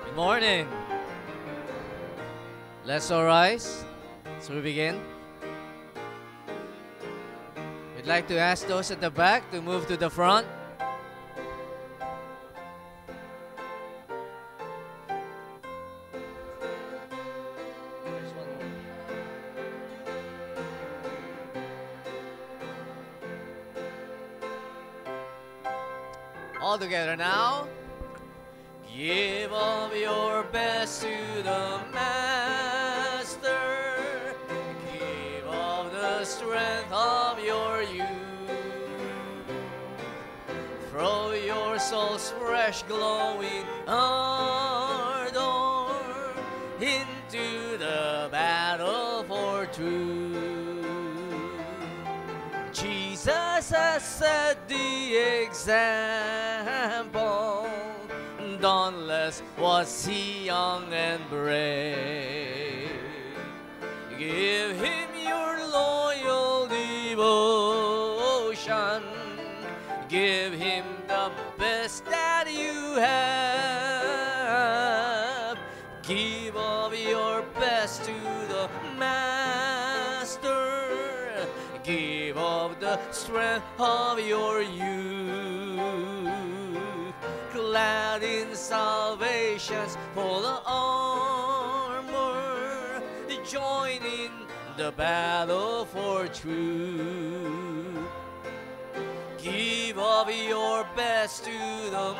Morning. Let's all rise as we begin. We'd like to ask those at the back to move to the front. All together now. Give of your best to the Master. Give of the strength of your youth. Throw your soul's fresh glowing ardor into the battle for truth. Jesus has set the example. Dauntless was he young and brave. Give him your loyal devotion. Give him the best that you have. Give of your best to the Master. Give of the strength of your youth. Clad in salvation's full armor, join in the battle for truth. Give of your best to the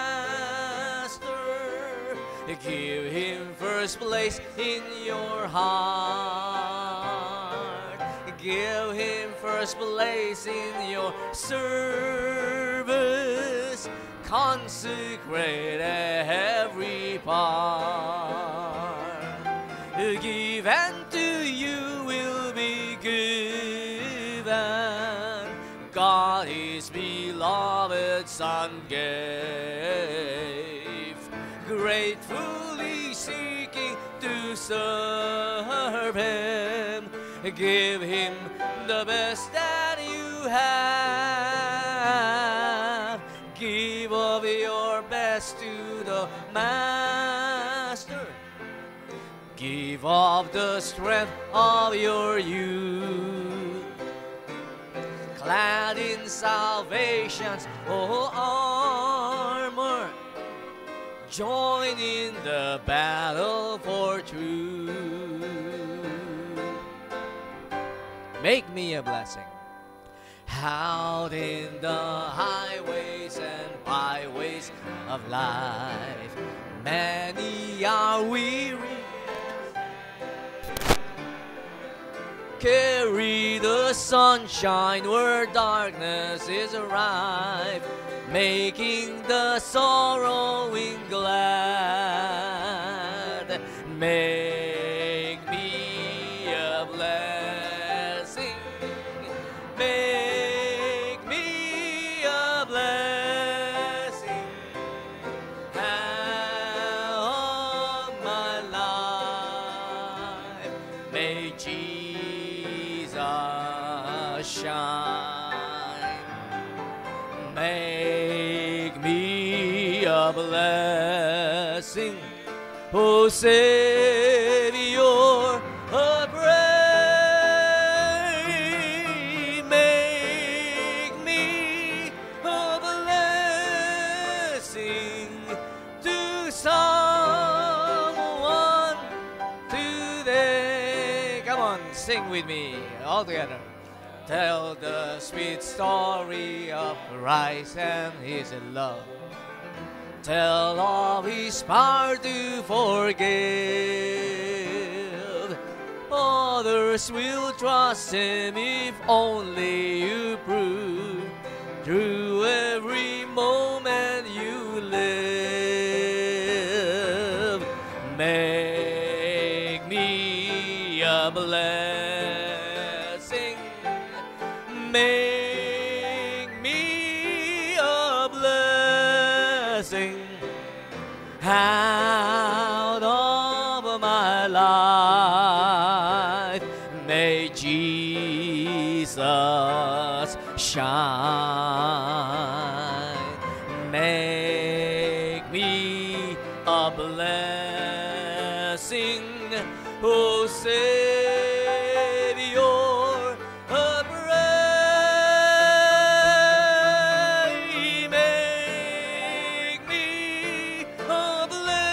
Master. Give him first place in your heart. Give him first place in your service. Consecrate every part. Give and to you will be given. God his beloved Son gave, gratefully seeking to serve him. Give him the best that you have. Give of your best to the Master. Give of the strength of your youth. Clad in salvation's whole armor, join in the battle for truth. Make me a blessing. Out in the highways and byways of life, many are weary. Carry the sunshine where darkness is arrived, making the sorrowing glad. Make me a blessing. Make me a blessing. All my life may Jesus shine. Make me a blessing, oh Savior, a pray. Make me a blessing to someone today. Come on, sing with me all together. Tell the sweet story of Christ and his love. Tell of his power to forgive. Others will trust him if only you prove through every moment you live. Make me a blessing. Make me a blessing out of my life. May Jesus shine. Make me a blessing. oh Savior, I pray. Make me a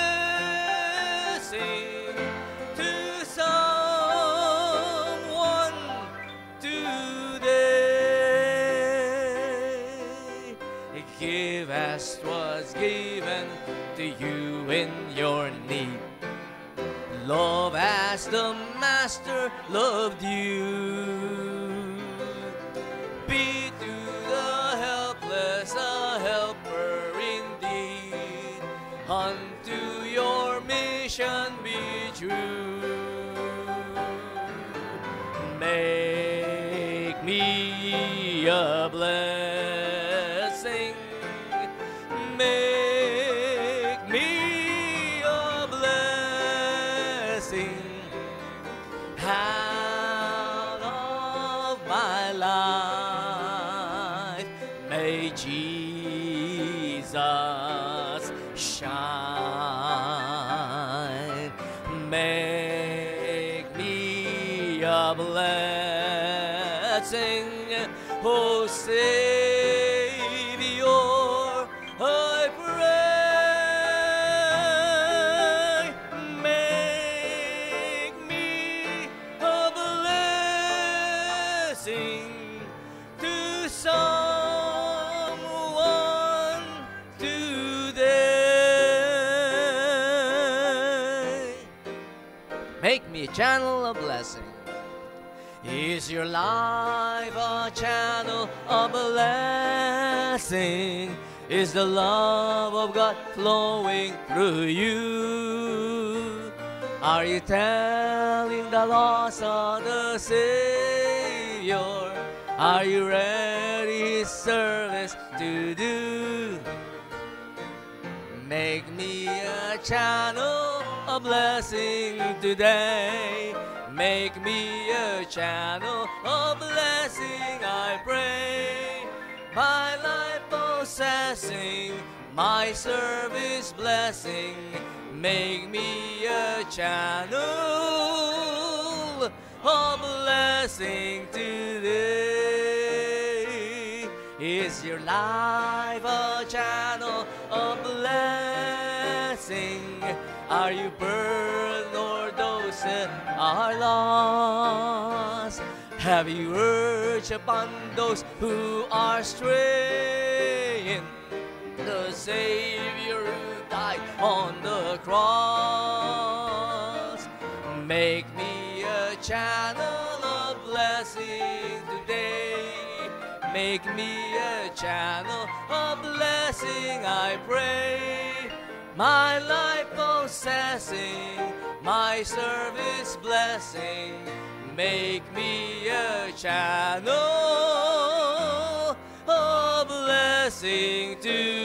blessing to someone today. Give as was given to you in your need. Love as the Master loved you. Be to the helpless a helper indeed. Unto your mission be true. Make me a blessing. Make me a blessing out of my life. May Jesus shine. Make me a blessing, oh Savior, I pray. Make me a blessing to someone today. Make me a channel of blessing. Is your life a channel of blessing? Is the love of God flowing through you? Are you telling the lost of the Savior? Are you ready His service to do? Make me a channel of blessing today. Make me a channel of blessing, I pray. My life possessing, my service blessing. Make me a channel of blessing today. Is your life a channel of blessing? Are you burdened or those that are lost? Have you urged upon those who are straying? The Savior who died on the cross. Make me a channel of blessing today. Make me a channel of blessing, I pray. My life possessing, my service blessing. Make me a channel of blessing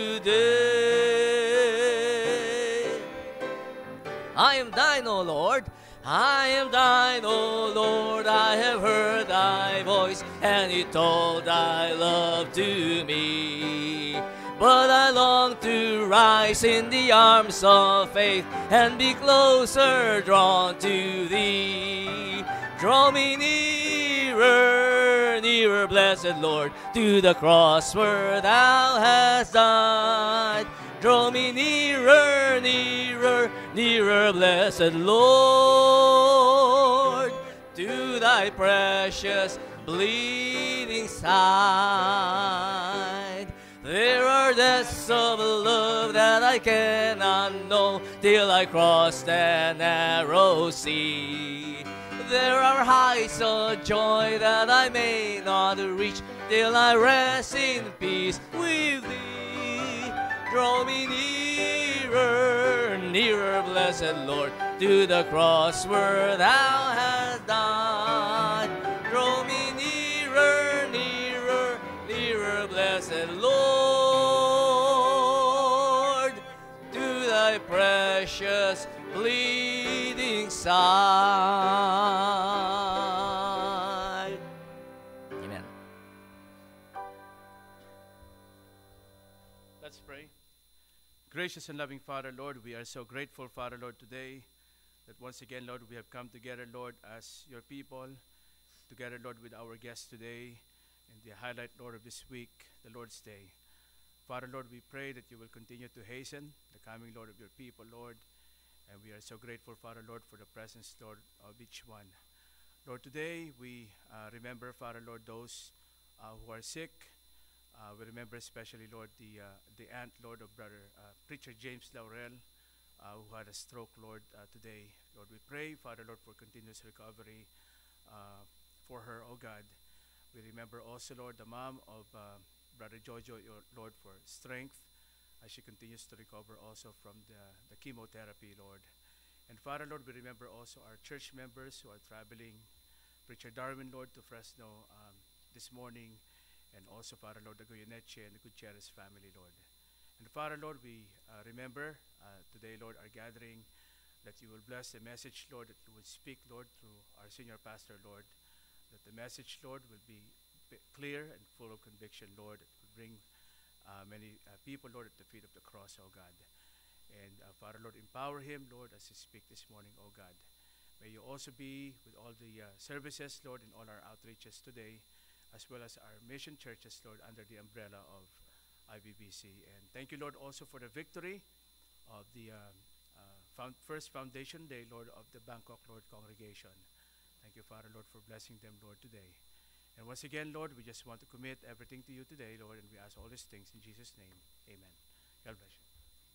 today. I am thine, O Lord. I am thine, O Lord. I have heard thy voice, and it told thy love to me. But I long to rise in the arms of faith and be closer drawn to thee. Draw me nearer, nearer, blessed Lord, to the cross where thou hast died. Draw me nearer, nearer, nearer, blessed Lord, to thy precious bleeding side. There are depths of love that I cannot know till I cross the narrow sea. There are heights of joy that I may not reach till I rest in peace with thee. Draw me nearer, nearer, blessed Lord, to the cross where thou hast died. Draw me nearer, nearer, nearer, blessed Lord, to thy precious bleeding side. Amen. Let's pray. Gracious and loving Father, Lord, we are so grateful, Father, Lord, today that once again, Lord, we have come together, Lord, as your people, together, Lord, with our guests today, and the highlight, Lord, of this week, the Lord's Day. Father, Lord, we pray that you will continue to hasten the coming, Lord, of your people, Lord. And we are so grateful, Father, Lord, for the presence, Lord, of each one. Lord, today we remember, Father, Lord, those who are sick. We remember especially, Lord, the aunt, Lord, of Brother Preacher James Laurel, who had a stroke, Lord, today. Lord, we pray, Father, Lord, for continuous recovery for her, oh God. We remember also, Lord, the mom of Brother Jojo, Lord, for strength as she continues to recover also from the chemotherapy, Lord. And Father, Lord, we remember also our church members who are traveling. Preacher Darwin, Lord, to Fresno this morning. And also, Father, Lord, the Goyeneche and the Gutierrez family, Lord. And Father, Lord, we remember today, Lord, our gathering, that you will bless the message, Lord, that you will speak, Lord, through our senior pastor, Lord, that the message, Lord, will be clear and full of conviction, Lord, that will bring many people, Lord, at the feet of the cross, oh God. And Father, Lord, empower him, Lord, as he speak this morning, oh God. May you also be with all the services, Lord, in all our outreaches today, as well as our mission churches, Lord, under the umbrella of IBBC. And thank you, Lord, also for the victory of the first foundation day, Lord, of the Bangkok, Lord, congregation. Thank you, Father, Lord, for blessing them, Lord, today. And once again, Lord, we just want to commit everything to you today, Lord, and we ask all these things in Jesus' name. Amen. God bless you.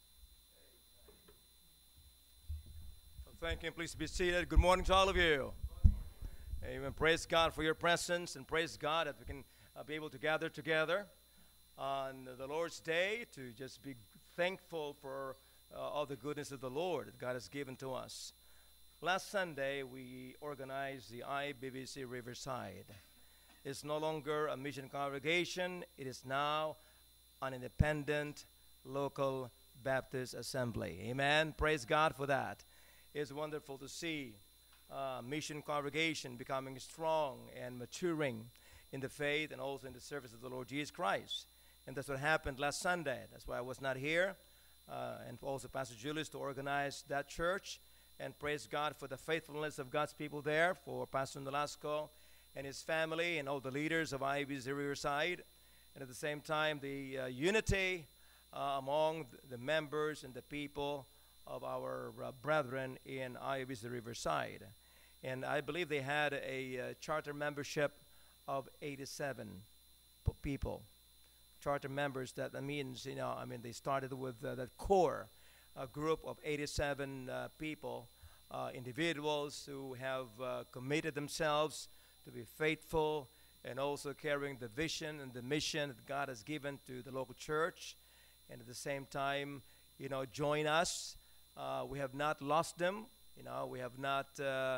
Thank you. Please be seated. Good morning to all of you. Amen. Praise God for your presence, and praise God that we can be able to gather together on the Lord's Day to just be thankful for all the goodness of the Lord that God has given to us. Last Sunday, we organized the IBBC Riverside. It's no longer a mission congregation. It is now an independent local Baptist assembly. Amen. Praise God for that. It's wonderful to see mission congregation becoming strong and maturing in the faith and also in the service of the Lord Jesus Christ. And that's what happened last Sunday. That's why I was not here. And also Pastor Julius to organize that church. And praise God for the faithfulness of God's people there, for Pastor Nolasco and his family and all the leaders of IBBC Riverside. And at the same time, the unity among the members and the people of our brethren in IBBC Riverside. And I believe they had a charter membership of 87 people. Charter members, that means, they started with that core group of 87 people, individuals who have committed themselves to be faithful and also carrying the vision and the mission that God has given to the local church. And at the same time, join us. We have not lost them. We have not, they're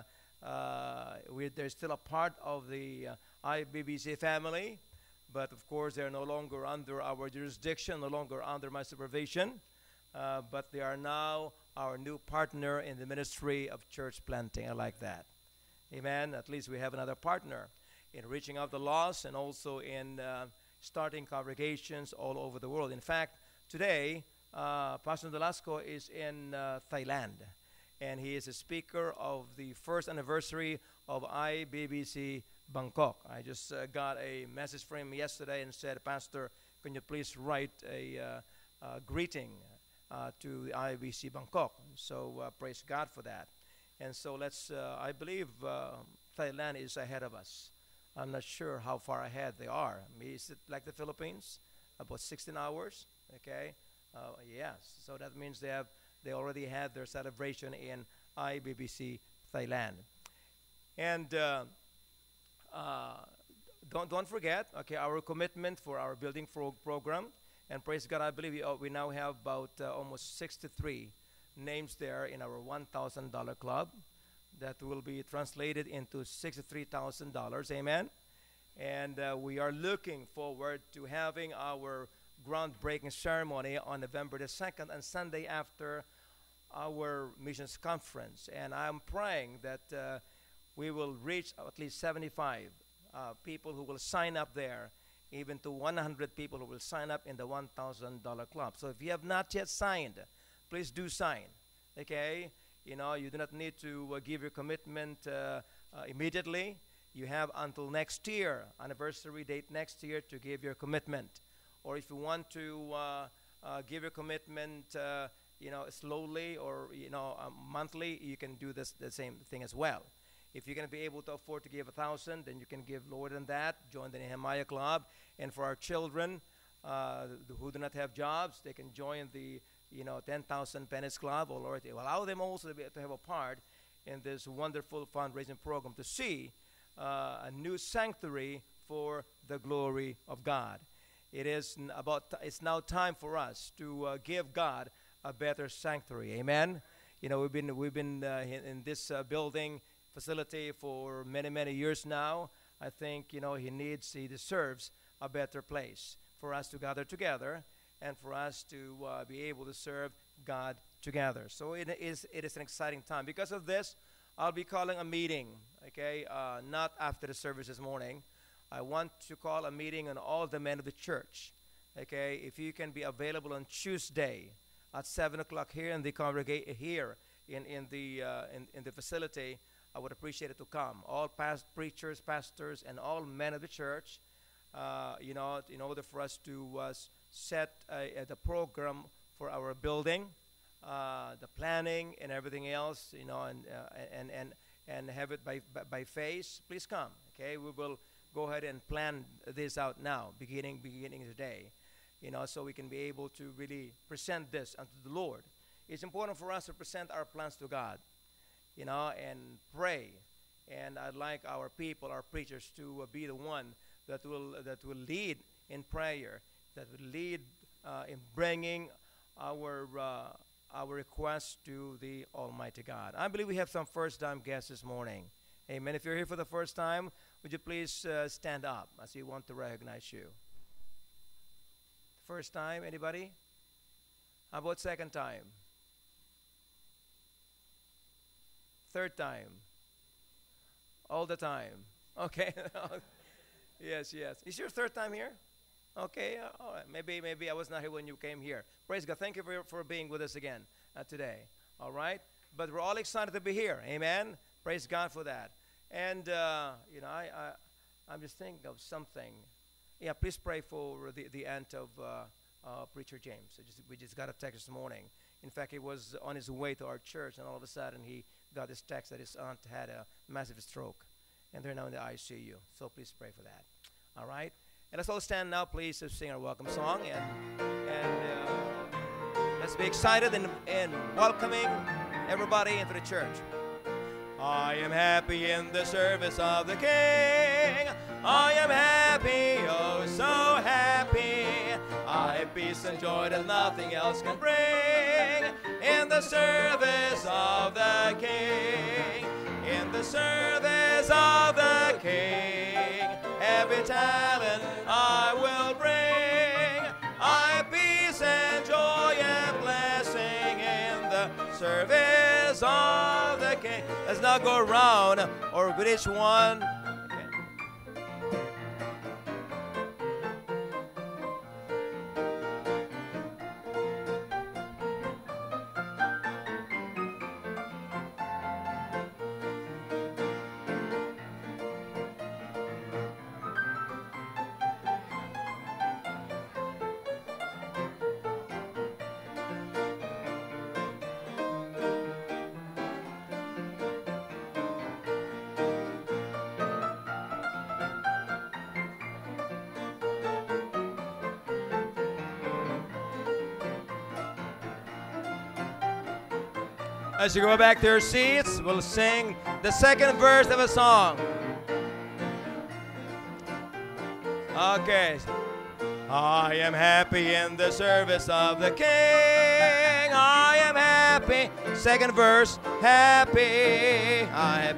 still a part of the IBBC family. But of course, they're no longer under our jurisdiction, no longer under my supervision. But they are now our new partner in the ministry of church planting. I like that. Amen. At least we have another partner in reaching out the lost and also in starting congregations all over the world. In fact, today, Pastor Nolasco is in Thailand, and he is a speaker of the first anniversary of IBBC Bangkok. I just got a message from him yesterday and said, Pastor, can you please write a greeting to the IBBC Bangkok? So praise God for that. And so I believe Thailand is ahead of us. I'm not sure how far ahead they are. Is it like the Philippines? About 16 hours? Okay. Yes. So that means they already had their celebration in IBBC Thailand. And don't forget, okay, our commitment for our building program. And praise God, I believe we now have about almost 63 names there in our $1,000 club that will be translated into $63,000. Amen. And we are looking forward to having our groundbreaking ceremony on November the 2nd and Sunday after our missions conference. And I'm praying that we will reach at least 75 people who will sign up there, even to 100 people who will sign up in the $1,000 club. So if you have not yet signed, please do sign, okay? You do not need to give your commitment immediately. You have until next year, anniversary date next year, to give your commitment. Or if you want to give your commitment, slowly or monthly, you can do the same thing as well. If you're going to be able to afford to give 1,000, then you can give lower than that. Join the Nehemiah Club. And for our children who do not have jobs, they can join the 10,000 Pennies Club. Or Lord, allow them also to have a part in this wonderful fundraising program to see a new sanctuary for the glory of God. It's now time for us to give God a better sanctuary. Amen. We've been in this building facility for many years now. I think he deserves a better place for us to gather together and for us to be able to serve God together. So it is an exciting time. Because of this, I'll be calling a meeting. Okay, not after the service this morning. I want to call a meeting on all the men of the church. Okay, if you can be available on Tuesday at 7 o'clock here in the congregate here in the facility, I would appreciate it to come. All preachers, pastors, and all men of the church. In order for us to set the program for our building, the planning and everything else, and have it by phase. Please come. Okay, we will go ahead and plan this out now, beginning today, so we can be able to really present this unto the Lord. It's important for us to present our plans to God, and pray. And I'd like our people, our preachers, to be the one that will lead in prayer, that will lead in bringing our requests to the Almighty God. I believe we have some first-time guests this morning. Amen. If you're here for the first time, would you please stand up as we want to recognize you? First time, anybody? How about second time? Third time? All the time? Okay. Yes. Is your third time here? Okay. All right. Maybe I was not here when you came here. Praise God. Thank you for being with us again today. All right. But we're all excited to be here. Amen. Praise God for that. And I'm just thinking of something. Yeah. Please pray for the aunt of Preacher James. We just got a text this morning. In fact, he was on his way to our church, and all of a sudden he got this text that his aunt had a massive stroke, and they're now in the ICU. So please pray for that. All right? And let's all stand now, please, to sing our welcome song. And let's be excited in welcoming everybody into the church. I am happy in the service of the King. I am happy, oh so happy. I have peace and joy that nothing else can bring. In the service of the King. In the service of the King. Every talent I will bring. I have peace and joy and blessing in the service of the King. Let's not go around or with each one. As you go back to your seats, we'll sing the second verse of a song. Okay. I am happy in the service of the King. I am happy. Second verse. Happy.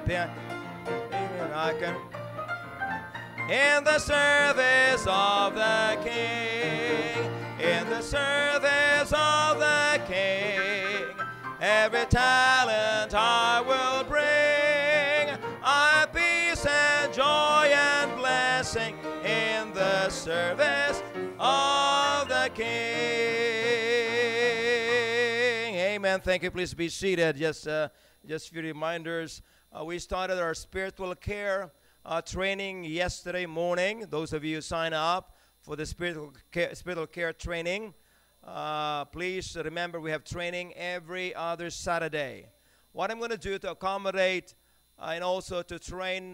I can. In the service of the King. In the service of the King. Every talent I will bring. I have peace and joy and blessing in the service of the King. Amen. Amen. Thank you. Please be seated. Just a few reminders. We started our spiritual care training yesterday morning. Those of you who sign up for the spiritual care training, please remember we have training every other Saturday. What I'm going to do to accommodate and also to train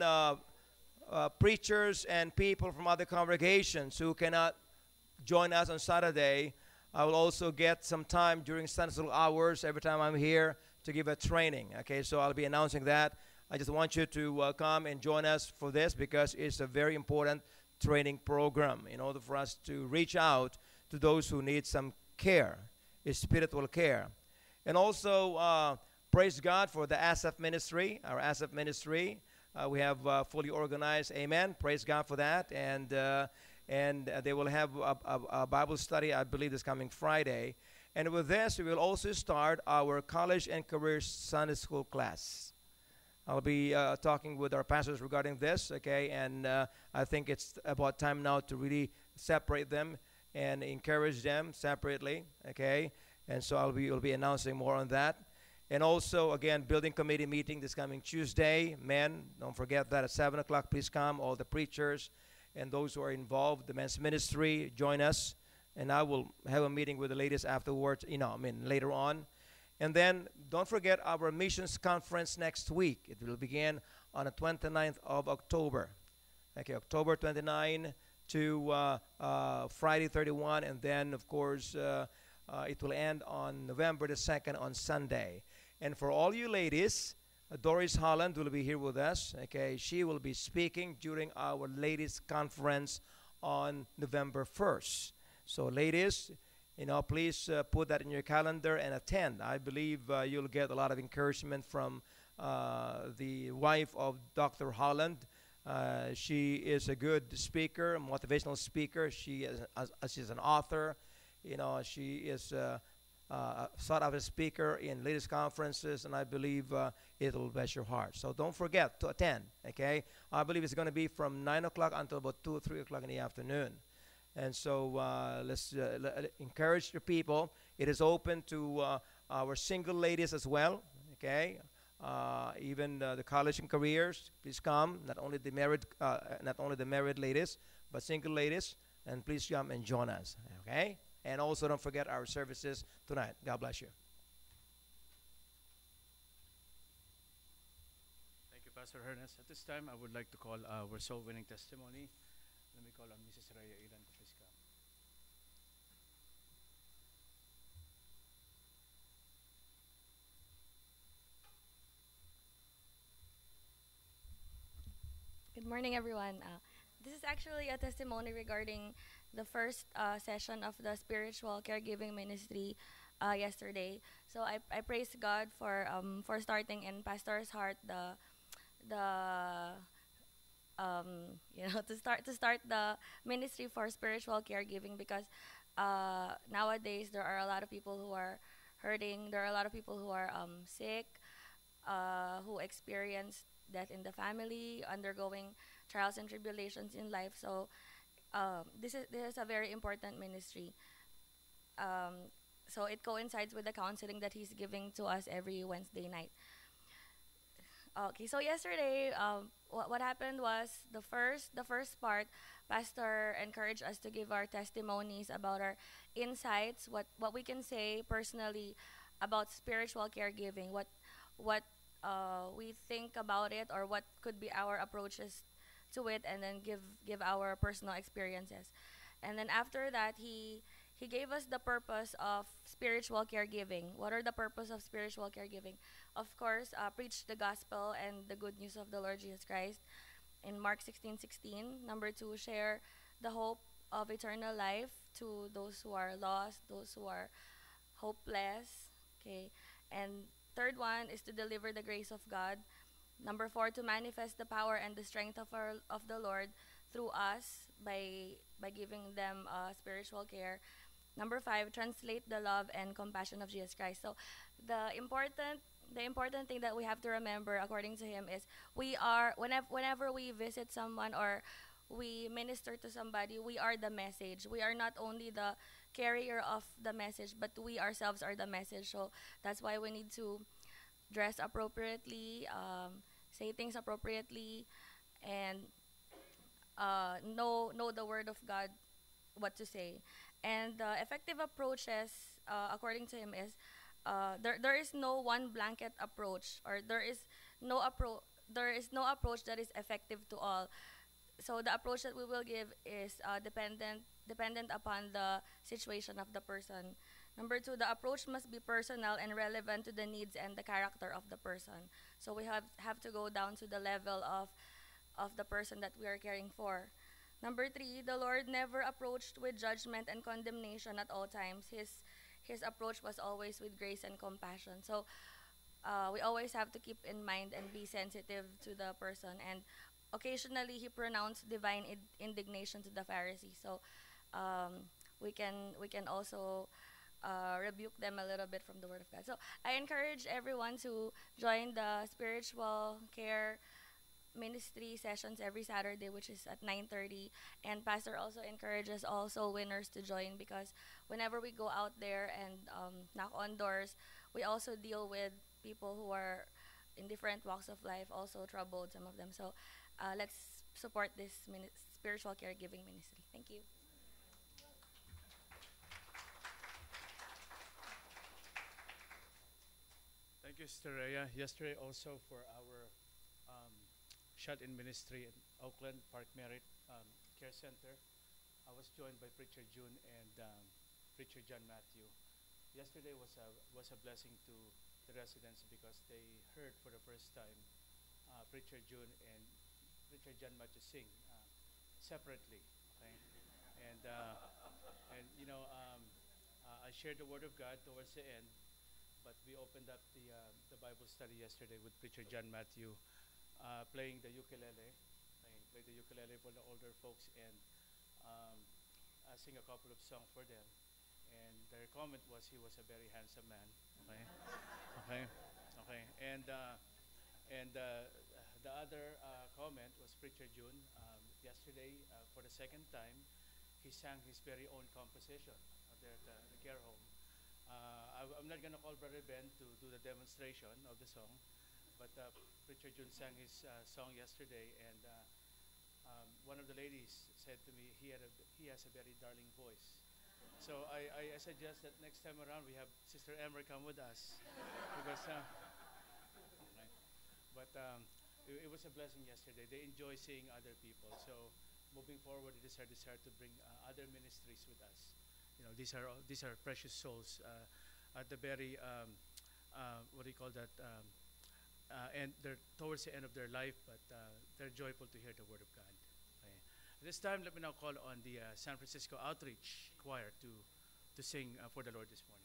preachers and people from other congregations who cannot join us on Saturday, I will also get some time during Sunday school hours every time I'm here to give a training. Okay, so I'll be announcing that. I just want you to come and join us for this because it's a very important training program in order for us to reach out to those who need some care, spiritual care. And also, praise God for the ASAF ministry, our ASAF ministry. We have fully organized, amen. Praise God for that. And they will have a Bible study, I believe, this coming Friday. And with this, we will also start our college and career Sunday school class. I'll be talking with our pastors regarding this, okay? And I think it's about time now to really separate them and encourage them separately, okay? And so we'll be announcing more on that. And also, again, building committee meeting this coming Tuesday. Men, don't forget that at 7 o'clock. Please come, all the preachers and those who are involved, the men's ministry, join us. And I will have a meeting with the ladies afterwards, later on. And then don't forget our missions conference next week. It will begin on the 29th of October. Okay, October 29 to Friday 31. And then, of course, it will end on November the 2nd on Sunday. And for all you ladies, Doris Holland will be here with us. Okay, she will be speaking during our ladies' conference on November 1st. So, ladies, please put that in your calendar and attend. I believe you'll get a lot of encouragement from the wife of Dr. Holland. She is a good speaker, a motivational speaker. She's an author. She is sought after speaker in ladies' conferences, and I believe it'll bless your heart. So don't forget to attend, okay? I believe it's going to be from 9 o'clock until about 2 or 3 o'clock in the afternoon. And so let's encourage your people. It is open to our single ladies as well, okay? Even the college and careers, please come. Not only the married ladies, but single ladies, and please come and join us, okay? And also don't forget our services tonight. God bless you. Thank you, Pastor Ernest. At this time, I would like to call our soul-winning testimony. Let me call on Mrs. Raya Ilan. Please come. Good morning, everyone. This is actually a testimony regarding the first session of the spiritual caregiving ministry yesterday. So I praise God for starting in Pastor's heart to start the ministry for spiritual caregiving, because nowadays there are a lot of people who are hurting. There are a lot of people who are sick, who experience death in the family, undergoing trials and tribulations in life. So this is a very important ministry. So it coincides with the counseling that he's giving to us every Wednesday night. Okay, so yesterday, what happened was the first part, Pastor encouraged us to give our testimonies about our insights, what we can say personally about spiritual caregiving, what we think about it, or what could be our approaches to it, and then give our personal experiences. And then after that, he gave us the purpose of spiritual caregiving. What are the purpose of spiritual caregiving? Of course, preach the gospel and the good news of the Lord Jesus Christ in Mark 16:16. Number 2, share the hope of eternal life to those who are lost, those who are hopeless. Okay, and third one is to deliver the grace of God. Number 4, to manifest the power and the strength of the Lord through us by giving them spiritual care. Number 5, translate the love and compassion of Jesus Christ. So the important thing that we have to remember, according to him, is whenever we visit someone or we minister to somebody, we are the message. We are not only the carrier of the message, but we ourselves are the message. So that's why we need to dress appropriately, say things appropriately, and know the word of God, what to say. And the effective approaches, according to him, is there is no one blanket approach, or there is no approach that is effective to all. So the approach that we will give is dependent upon the situation of the person. Number two, the approach must be personal and relevant to the needs and the character of the person. So we have to go down to the level of the person that we are caring for. Number three, the Lord never approached with judgment and condemnation at all times. His approach was always with grace and compassion. So we always have to keep in mind and be sensitive to the person. And occasionally, he pronounced divine indignation to the Pharisees. So we can also rebuke them a little bit from the Word of God. So I encourage everyone to join the spiritual care ministry sessions every Saturday, which is at 9:30. And Pastor also encourages all soul winners to join, because whenever we go out there and knock on doors, we also deal with people who are in different walks of life, also troubled, some of them. So let's support this spiritual caregiving ministry. Thank you. Thank you, Sister Rhea. Yesterday also for our shut-in ministry in Oakland, Park Merit Care Center, I was joined by Preacher June and Preacher John Matthew. Yesterday was a blessing to the residents because they heard for the first time Preacher June and Preacher John Matthew sing separately. Okay, and I shared the word of God towards the end, but we opened up the Bible study yesterday with Preacher John Matthew playing the ukulele, play the ukulele for the older folks, and I sing a couple of songs for them. And their comment was he was a very handsome man. Okay, okay, okay. And the other comment was Preacher June. Yesterday, for the second time, he sang his very own composition there at the care home. I'm not going to call Brother Ben to do the demonstration of the song, but Preacher June sang his song yesterday, and one of the ladies said to me he has a very darling voice. So I suggest that next time around we have Sister Emer come with us, because right. But it was a blessing yesterday. They enjoy seeing other people. So moving forward, it is our desire to bring other ministries with us. You know, these are precious souls at the very what do you call that? And they're towards the end of their life, but they're joyful to hear the word of God. Okay. At this time, let me now call on the San Francisco Outreach Choir to sing for the Lord this morning.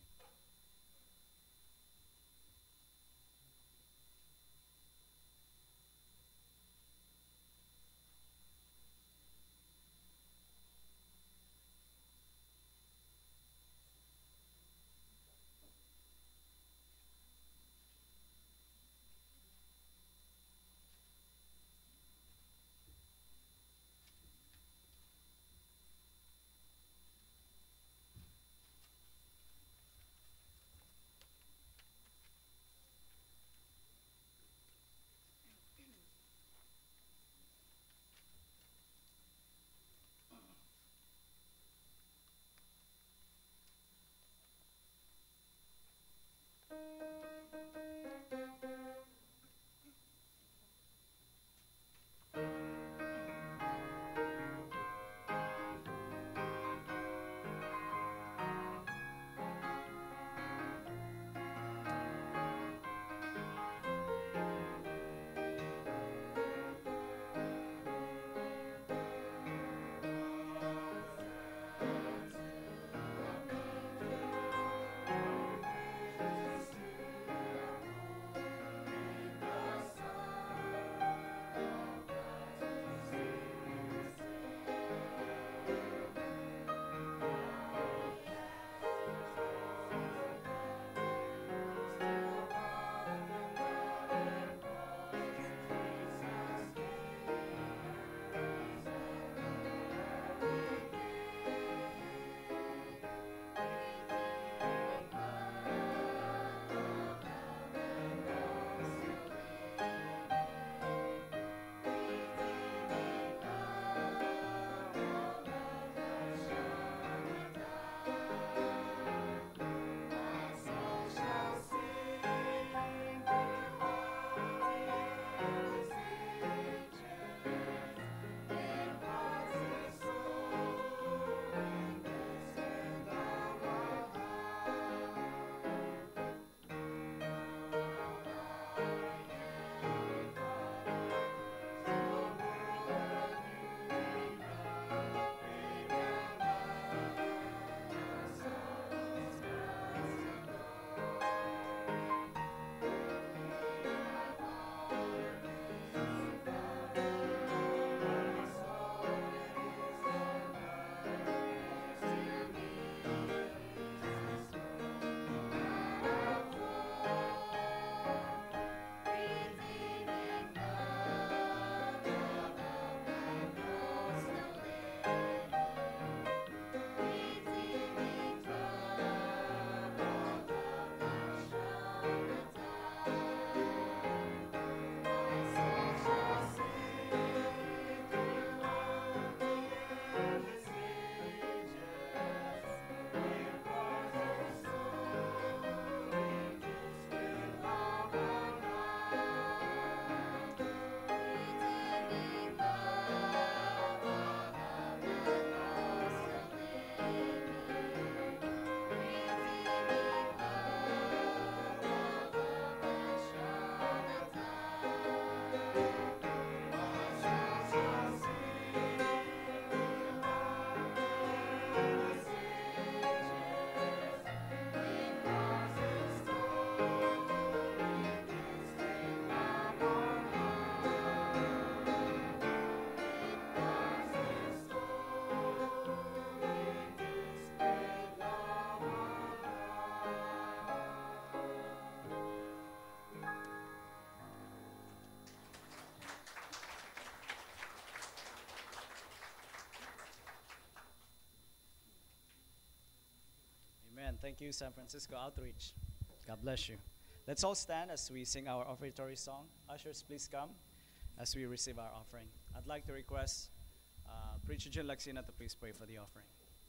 Amen. Thank you, San Francisco Outreach. God bless you. Let's all stand as we sing our offertory song. Ushers, please come as we receive our offering. I'd like to request Preacher Jun Laxina to please pray for the offering.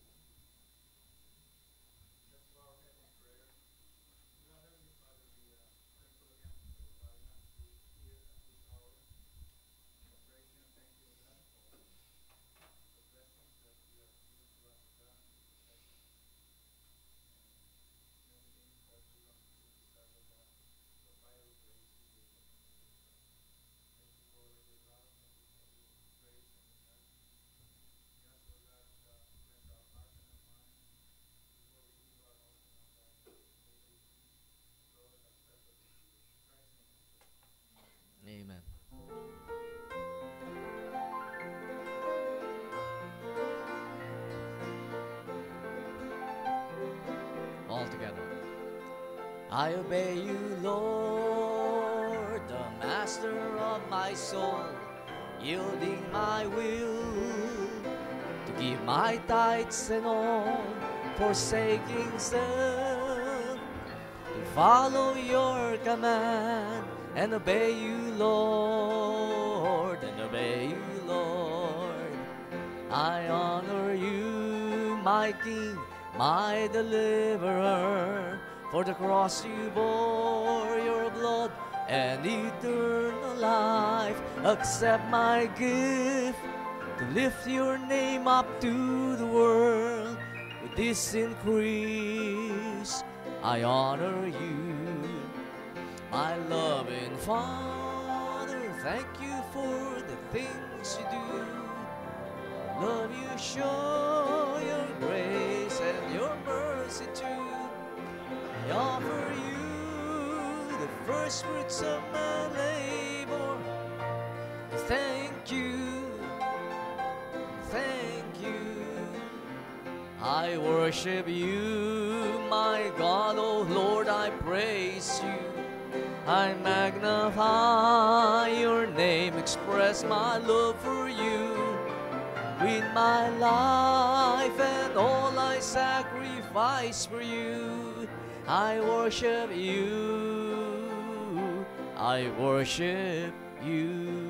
Amen. All together. I obey you, Lord, the master of my soul, yielding my will to give my tithes and all, forsaking self, to follow your command and obey you, Lord, and obey you, Lord. I honor you, my King, my deliverer, for the cross you bore, your blood and eternal life. Accept my gift to lift your name up to the world. With this increase, I honor you. My loving Father, thank you for the things you do. I love you, show your grace and your mercy too. I offer you the first fruits of my labor. Thank you, thank you. I worship you, my God, oh Lord, I praise you. I magnify your name, express my love for you. With my life and all I sacrifice for you, I worship you, I worship you.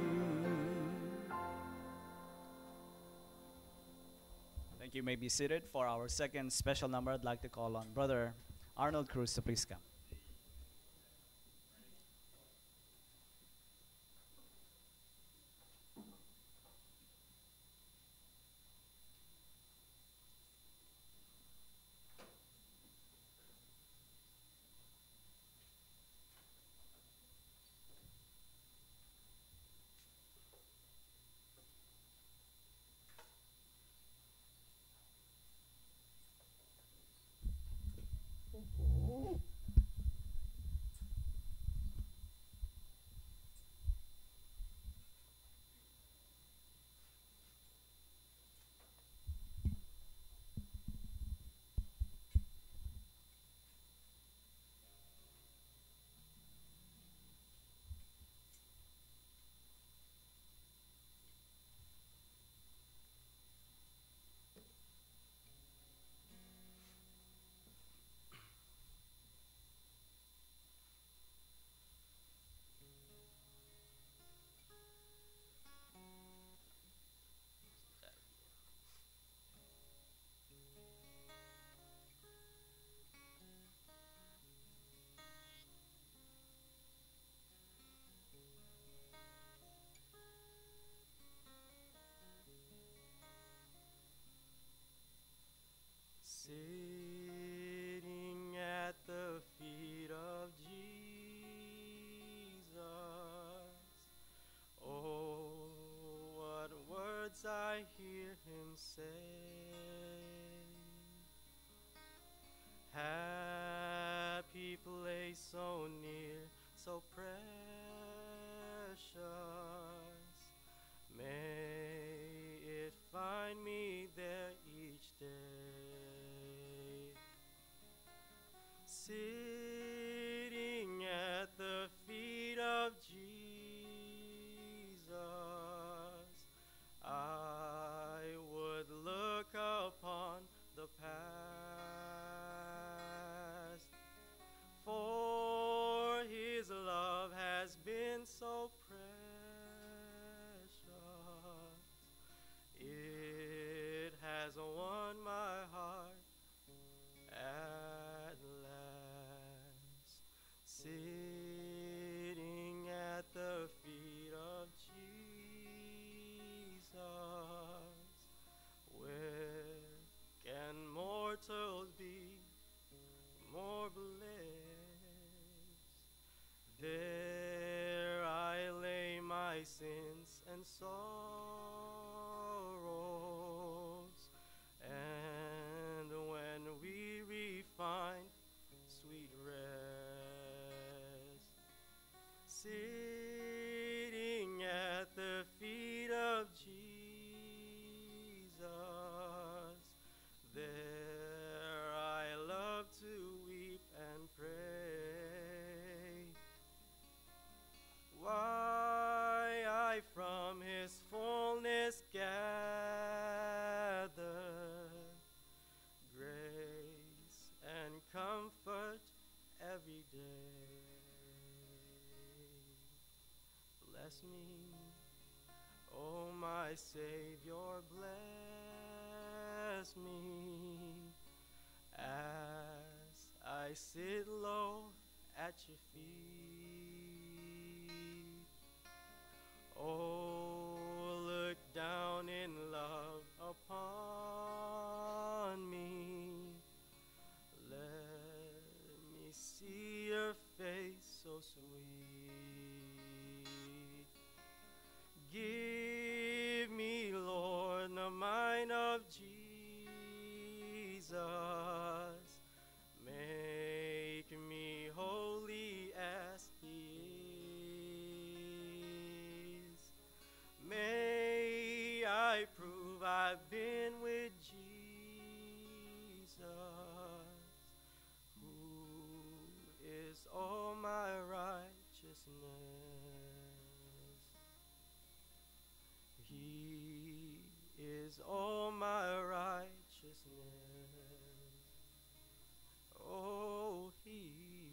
Thank you. May be seated. For our second special number, I'd like to call on Brother Arnold Cruz to please come. Sitting at the feet of Jesus. Oh, what words I hear him say. Happy place so near, so precious. May it find me there each day. Sitting at the feet of Jesus, I would look upon the path has been so precious. It has won my heart at last. Sitting at the feet of Jesus, where can mortals be more blessed? There I lay my sins and sorrows, and when weary find sweet rest, sitting at the feet of Jesus, there I love to weep and pray. Why I from his fullness gather grace and comfort every day. Bless me, oh my Savior, bless me as I sit low at your feet. Oh, look down in love upon me. Let me see your face so sweet. Give me, Lord, the mind of Jesus. Make me holy as he is. May I prove I've been with Jesus, who is all my righteousness. He is all my righteousness. Oh, he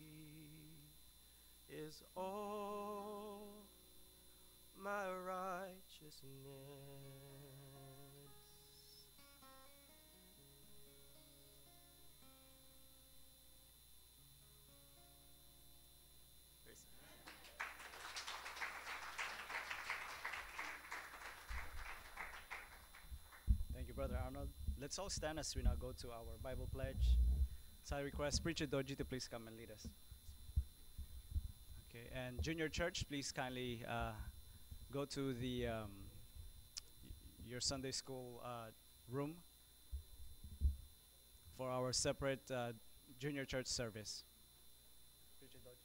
is all my righteousness. Praise God. Thank you, Brother Arnold. Let's all stand as we now go to our Bible pledge. So I request Preacher Doji to please come and lead us. Okay, and Junior Church, please kindly go to the your Sunday school room for our separate Junior Church service. Preacher Doji.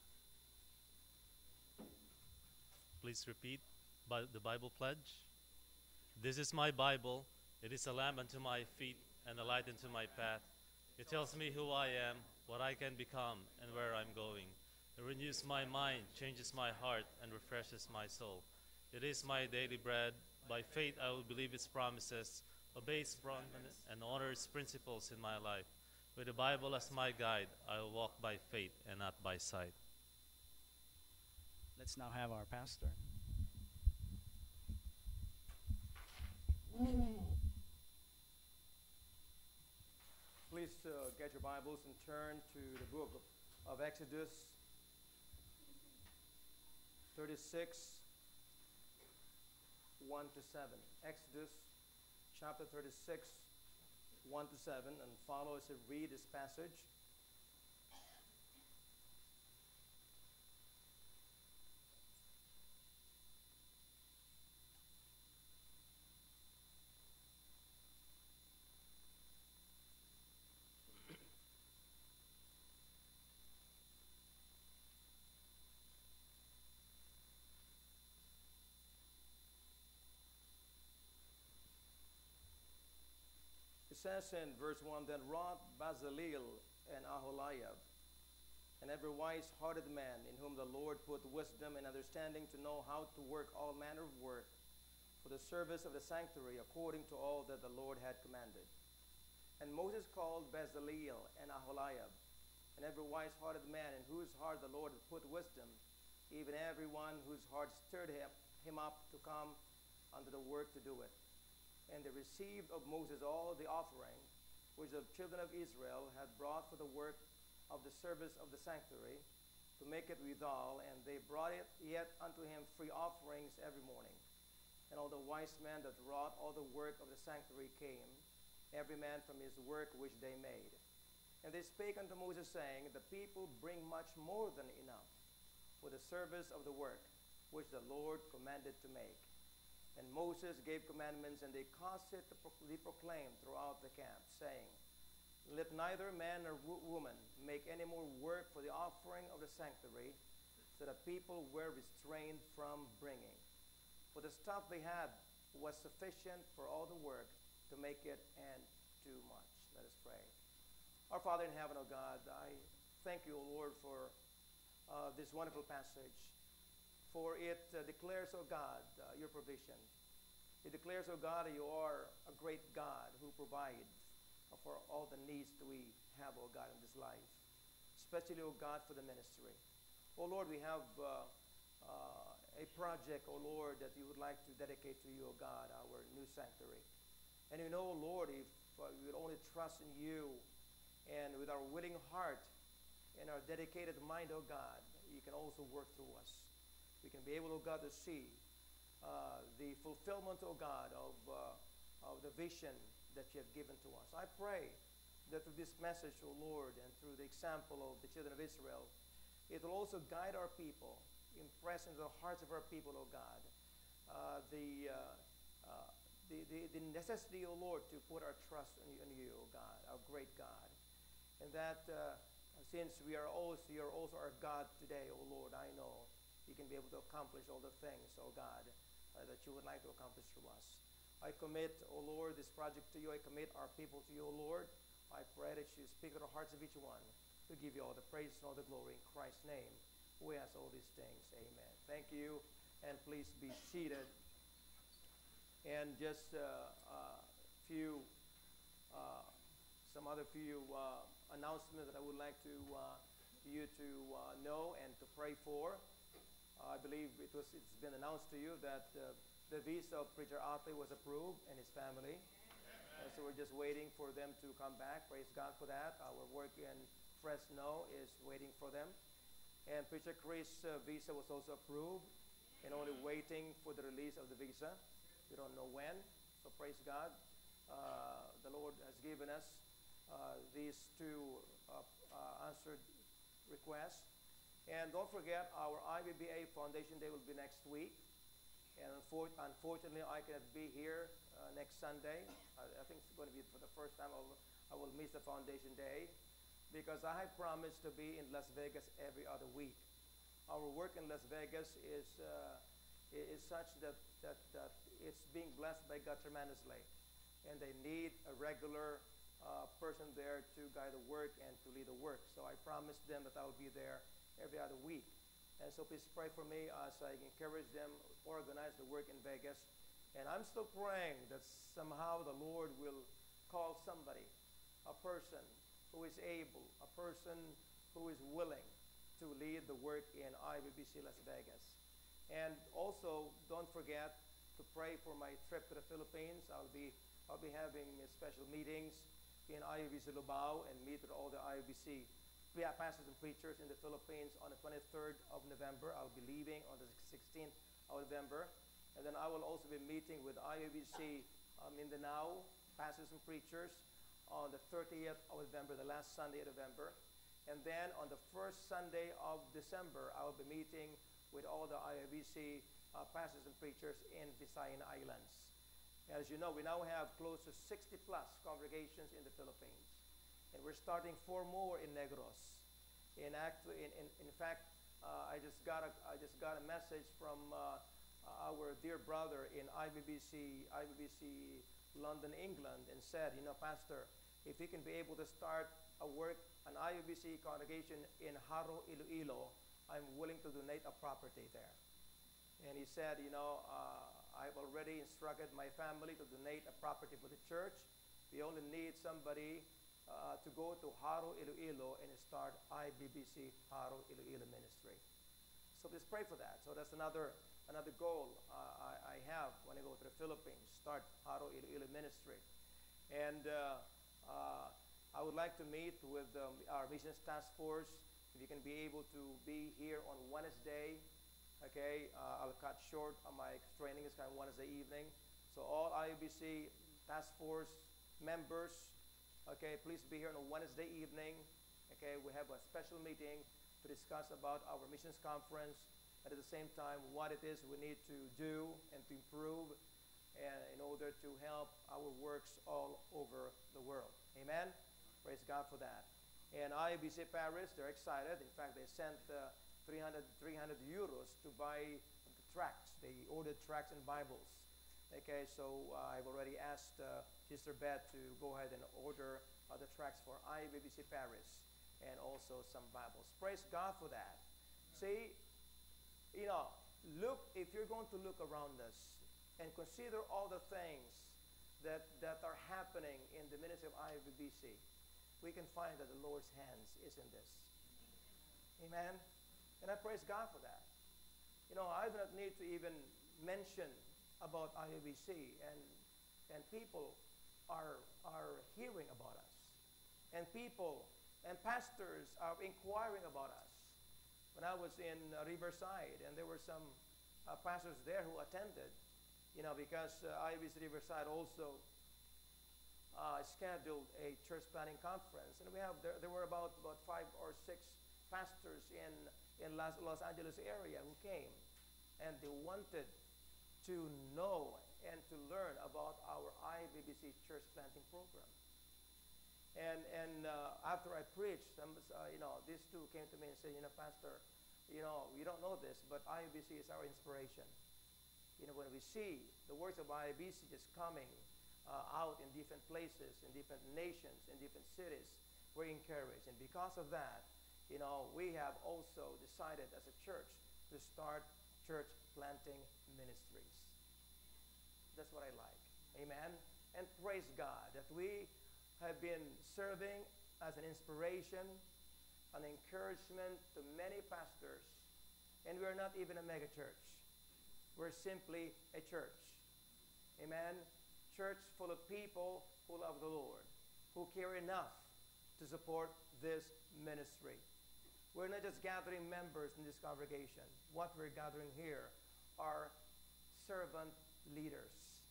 Please repeat the Bible pledge. This is my Bible. It is a lamp unto my feet and a light unto my path. It tells me who I am, what I can become, and where I'm going. It renews my mind, changes my heart, and refreshes my soul. It is my daily bread. By faith I will believe its promises, obey its promises, and honor its principles in my life. With the Bible as my guide, I will walk by faith and not by sight. Let's now have our pastor. Please get your Bibles and turn to the book of Exodus 36, 1 to 7. Exodus chapter 36, 1 to 7, and follow as I read this passage. It says in verse 1, Then wrought Bezaleel and Aholiab, and every wise-hearted man in whom the Lord put wisdom and understanding to know how to work all manner of work for the service of the sanctuary according to all that the Lord had commanded. And Moses called Bezaleel and Aholiab, and every wise-hearted man in whose heart the Lord had put wisdom, even everyone whose heart stirred him up to come unto the work to do it. And they received of Moses all the offering which the children of Israel had brought for the work of the service of the sanctuary, to make it withal, and they brought it yet unto him free offerings every morning. And all the wise men that wrought all the work of the sanctuary came, every man from his work which they made. And they spake unto Moses, saying, The people bring much more than enough for the service of the work which the Lord commanded to make. And Moses gave commandments, and they caused it to be proclaimed throughout the camp, saying, Let neither man nor woman make any more work for the offering of the sanctuary, so that people were restrained from bringing. For the stuff they had was sufficient for all the work to make it, and too much. Let us pray. Our Father in heaven, O God, I thank you, O Lord, for this wonderful passage. For it declares, O God, your provision. It declares, O God, that you are a great God who provides for all the needs that we have, O God, in this life. Especially, O God, for the ministry. O Lord, we have a project, O Lord, that you would like to dedicate to you, O God, our new sanctuary. And you know, Lord, if we would only trust in you, and with our willing heart and our dedicated mind, O God, you can also work through us. We can be able, O God, to see the fulfillment, O God, of the vision that you have given to us. I pray that through this message, O Lord, and through the example of the children of Israel, it will also guide our people, impress into the hearts of our people, O God, the necessity, O Lord, to put our trust in you, O God, our great God. And that since you're also our God today, O Lord, I know you can be able to accomplish all the things, O God, that you would like to accomplish through us. I commit, O Lord, this project to you. I commit our people to you, O Lord. I pray that you speak to the hearts of each one to give you all the praise and all the glory. In Christ's name, we ask all these things. Amen. Thank you, and please be seated. And just some other few announcements that I would like to you to know and to pray for. I believe it's been announced to you that the visa of Preacher Ate was approved and his family. So we're just waiting for them to come back. Praise God for that. Our work in Fresno is waiting for them. And Preacher Chris' visa was also approved and only waiting for the release of the visa. We don't know when. So praise God. The Lord has given us these two answered requests. And don't forget, our IBBA Foundation Day will be next week. And unfortunately, I cannot be here next Sunday. I think it's going to be for the first time I will miss the Foundation Day, because I have promised to be in Las Vegas every other week. Our work in Las Vegas is such that it's being blessed by God tremendously. And they need a regular person there to guide the work and to lead the work. So I promised them that I will be there every other week. And so please pray for me as I encourage them organize the work in Vegas. And I'm still praying that somehow the Lord will call somebody, a person who is able, a person who is willing to lead the work in IBBC Las Vegas. And also, don't forget to pray for my trip to the Philippines. I'll be having special meetings in IBBC Lubao and meet with all the IBBC pastors and preachers in the Philippines on the 23rd of November. I'll be leaving on the 16th of November. And then I will also be meeting with IBBC Mindanao pastors and preachers on the 30th of November, the last Sunday of November. And then on the first Sunday of December, I will be meeting with all the IBBC pastors and preachers in Visayan Islands. As you know, we now have close to 60 plus congregations in the Philippines. And we're starting 4 more in Negros. In fact, I just got a message from our dear brother in IBBC London, England, and said, Pastor, if we can be able to start an IBBC congregation in Haro, Iloilo, I'm willing to donate a property there. And he said, I've already instructed my family to donate a property for the church. We only need somebody to go to Haro, Iloilo and start IBBC Haro, Iloilo ministry. So So please pray for that. So that's another goal I have when I go to the Philippines, start Haro Iloilo Ministry. And I would like to meet with our missions task force. If you can be able to be here on Wednesday, okay, I'll cut short on my training. It's kind of Wednesday evening. So all IUBC task force members, okay, please be here on a Wednesday evening. Okay, we have a special meeting to discuss about our missions conference, and at the same time what it is we need to do and to improve and in order to help our works all over the world. Amen. Praise God for that. And IBC Paris, they're excited. In fact, they sent 300 euros to buy the tracts. They ordered tracts and Bibles. Okay, so I've already asked Sister Beth to go ahead and order the tracts for IBC Paris and also some Bibles. Praise God for that. See, look, if you're going to look around us and consider all the things that are happening in the ministry of IBC, we can find that the Lord's hands is in this. Amen? And I praise God for that. I do not need to even mention about IUBC, and people are hearing about us. And people and pastors are inquiring about us. When I was in Riverside, and there were some pastors there who attended, because IUBC Riverside also scheduled a church planning conference, and there were about 5 or 6 pastors in Los Angeles area who came, and they wanted to know and to learn about our IBBC church planting program. And after I preached, these two came to me and said, Pastor, you don't know this, but IBBC is our inspiration. When we see the works of IBBC just coming out in different places, in different nations, in different cities, we're encouraged. And because of that, we have also decided as a church to start church planting ministries. That's what I like. Amen. And praise God that we have been serving as an inspiration, an encouragement to many pastors. And we are not even a mega church. We're simply a church. Amen. Church full of people who love the Lord, who care enough to support this ministry. We're not just gathering members in this congregation. What we're gathering here are servant leaders.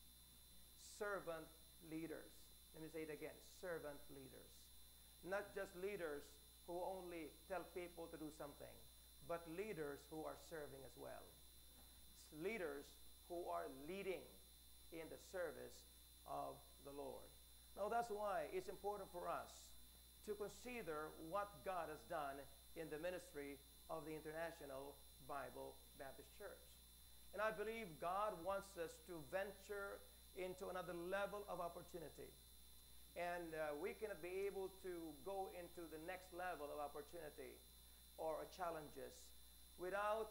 Servant leaders. Let me say it again. Servant leaders. Not just leaders who only tell people to do something, but leaders who are serving as well. Leaders who are leading in the service of the Lord. Now that's why it's important for us to consider what God has done in the ministry of the International Bible Baptist Church. And I believe God wants us to venture into another level of opportunity. And we cannot be able to go into the next level of opportunity or challenges without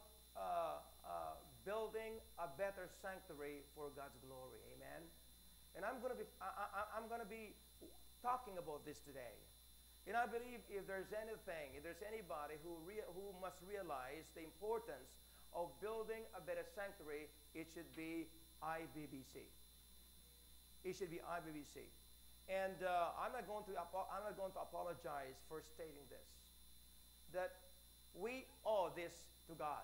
building a better sanctuary for God's glory. Amen. And I'm going to be talking about this today. And I believe if there's anybody who must realize the importance of building a better sanctuary, it should be IBBC. It should be IBBC. And I'm not going to apologize for stating this, that we owe this to God.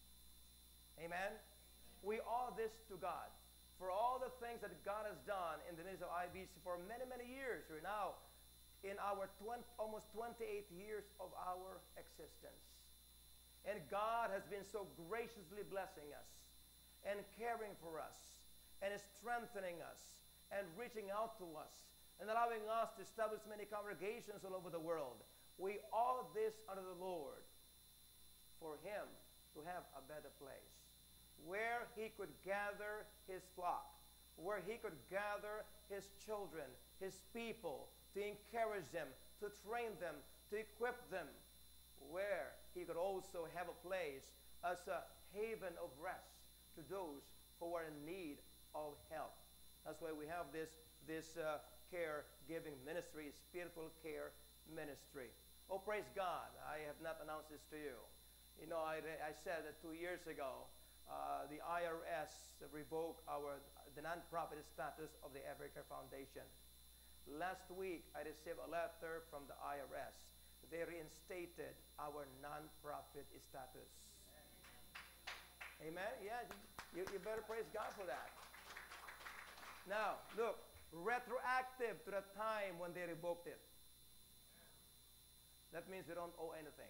Amen? We owe this to God for all the things that God has done in the midst of IBC for many, many years. We're now in our almost 28 years of our existence. And God has been so graciously blessing us and caring for us and strengthening us and reaching out to us and allowing us to establish many congregations all over the world. We owe this unto the Lord for Him to have a better place where He could gather His flock, where He could gather His children, His people, to encourage them, to train them, to equip them, where He could also have a place as a haven of rest to those who are in need of help. That's why we have this care-giving ministry, spiritual care ministry. Oh, praise God. I have not announced this to you. You know, I said that 2 years ago, the IRS revoked the nonprofit status of the Evercare Foundation. Last week, I received a letter from the IRS. They reinstated our nonprofit status. Amen? Yeah, you better praise God for that. Now, look, retroactive to the time when they revoked it. That means we don't owe anything.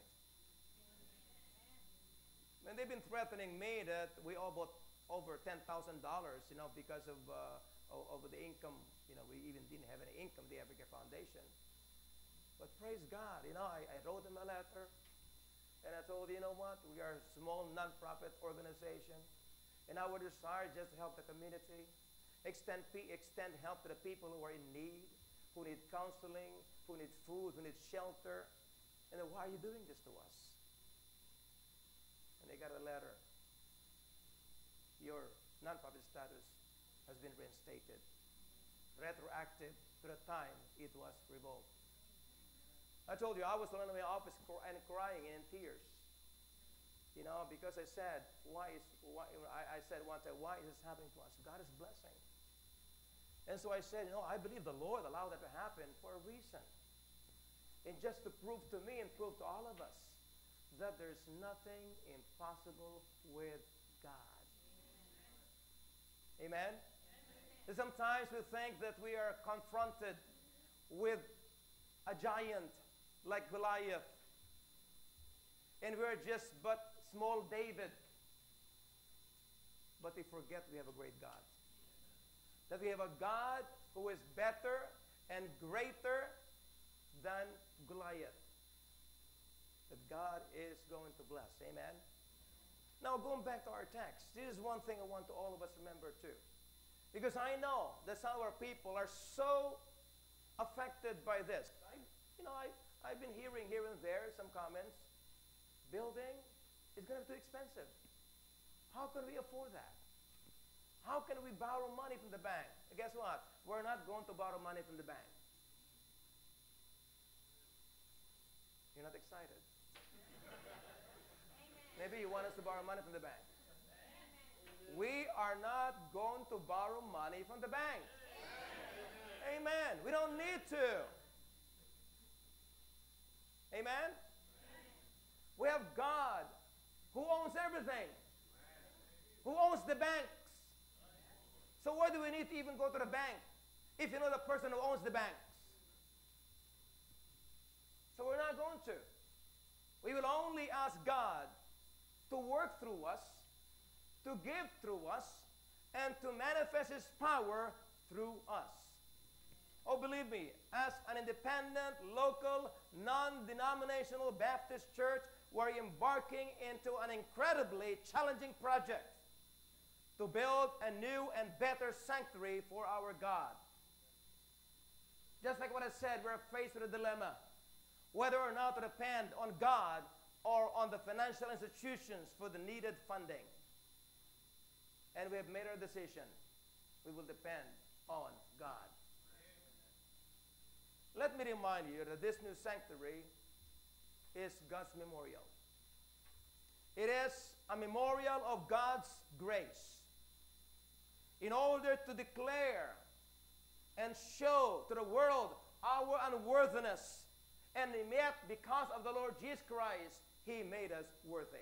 And they've been threatening me that we owe about over $10,000, you know, because of the income. You know, we even didn't have any income, the Evercare Foundation. But praise God, you know, I wrote them a letter, and I told you know what, we are a small nonprofit organization, and our desire is just to help the community, extend help to the people who are in need, who need counseling, who need food, who need shelter. And then, why are you doing this to us? And they got a letter. Your nonprofit status has been reinstated, retroactive to the time it was revoked. I told you I was alone in my office and crying in tears, you know, because I said, I said one time, why is this happening to us? God is blessing. And so I said, you know, I believe the Lord allowed that to happen for a reason. And just to prove to me and prove to all of us that there's nothing impossible with God. Amen? And sometimes we think that we are confronted with a giant like Goliath, and we're just but small David. But we forget we have a great God. That we have a God who is better and greater than Goliath. That God is going to bless. Amen? Now, going back to our text, this is one thing I want to all of us remember too. Because I know that some of our people are so affected by this. I've been hearing here and there some comments. Building is going to be too expensive. How can we afford that? How can we borrow money from the bank? And guess what? We're not going to borrow money from the bank. You're not excited. Maybe you want us to borrow money from the bank. We are not going to borrow money from the bank. Amen. We don't need to. Amen? We have God who owns everything. Who owns the banks. So why do we need to even go to the bank if you know the person who owns the banks? So we're not going to. We will only ask God to work through us, to give through us, and to manifest His power through us. Oh, believe me, as an independent, local, non-denominational Baptist church, we're embarking into an incredibly challenging project to build a new and better sanctuary for our God. Just like what I said, we're faced with a dilemma, whether or not to depend on God or on the financial institutions for the needed funding. And we have made our decision. We will depend on God. Let me remind you that this new sanctuary is God's memorial. It is a memorial of God's grace in order to declare and show to the world our unworthiness. And yet, because of the Lord Jesus Christ, He made us worthy.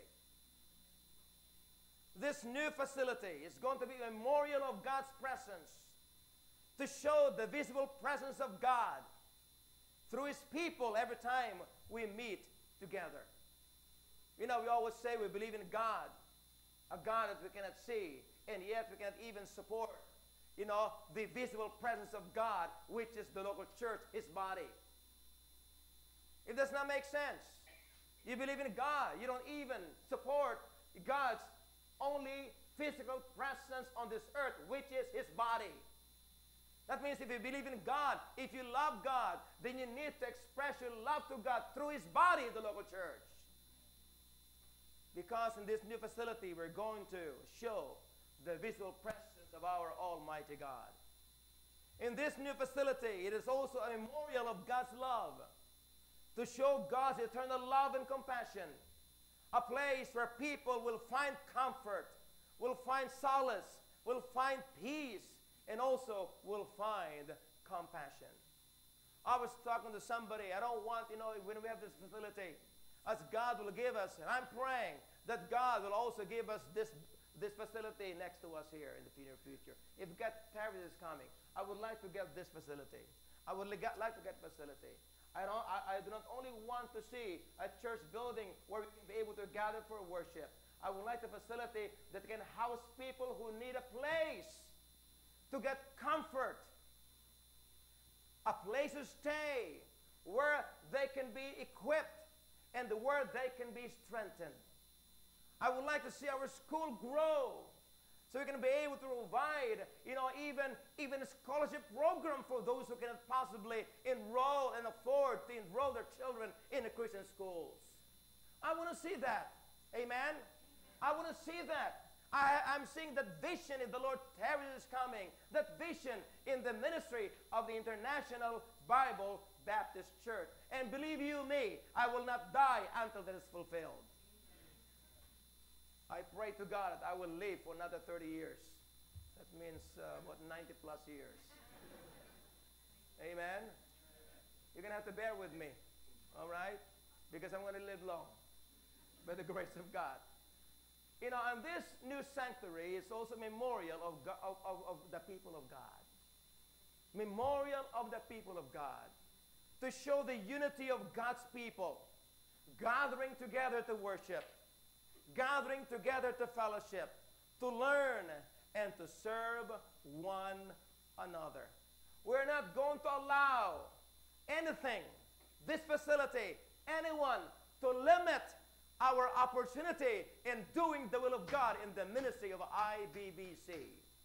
This new facility is going to be a memorial of God's presence to show the visible presence of God through His people every time we meet together. You know, we always say we believe in God, a God that we cannot see, and yet we cannot even support, you know, the visible presence of God, which is the local church, His body. It does not make sense. You believe in God, you don't even support God's only physical presence on this earth, which is His body. That means if you believe in God, if you love God, then you need to express your love to God through His body, the local church. Because in this new facility, we're going to show the visible presence of our Almighty God. In this new facility, it is also a memorial of God's love, to show God's eternal love and compassion a place where people will find comfort, will find solace, will find peace, and also will find compassion. I was talking to somebody. I don't want, when we have this facility, as God will give us, and I'm praying that God will also give us this facility next to us here in the near future. If God tarries is coming, I would like to get this facility. I would like to get facility. I do not only want to see a church building where we can be able to gather for worship. I would like a facility that can house people who need a place to get comfort, a place to stay where they can be equipped and where they can be strengthened. I would like to see our school grow so we can be able to provide, even a scholarship program for those who cannot possibly enroll and afford to enroll their children in the Christian schools. I want to see that. Amen? I want to see that. I'm seeing that vision if the Lord tarries is coming, that vision in the ministry of the International Bible Baptist Church. And believe you me, I will not die until that is fulfilled. I pray to God that I will live for another 30 years. That means, 90 plus years. Amen? You're going to have to bear with me, all right? Because I'm going to live long by the grace of God. And this new sanctuary is also a memorial of the people of God. Memorial of the people of God. To show the unity of God's people. Gathering together to worship. Gathering together to fellowship. To learn and to serve one another. We're not going to allow anything, this facility, anyone to limit our opportunity in doing the will of God in the ministry of IBBC.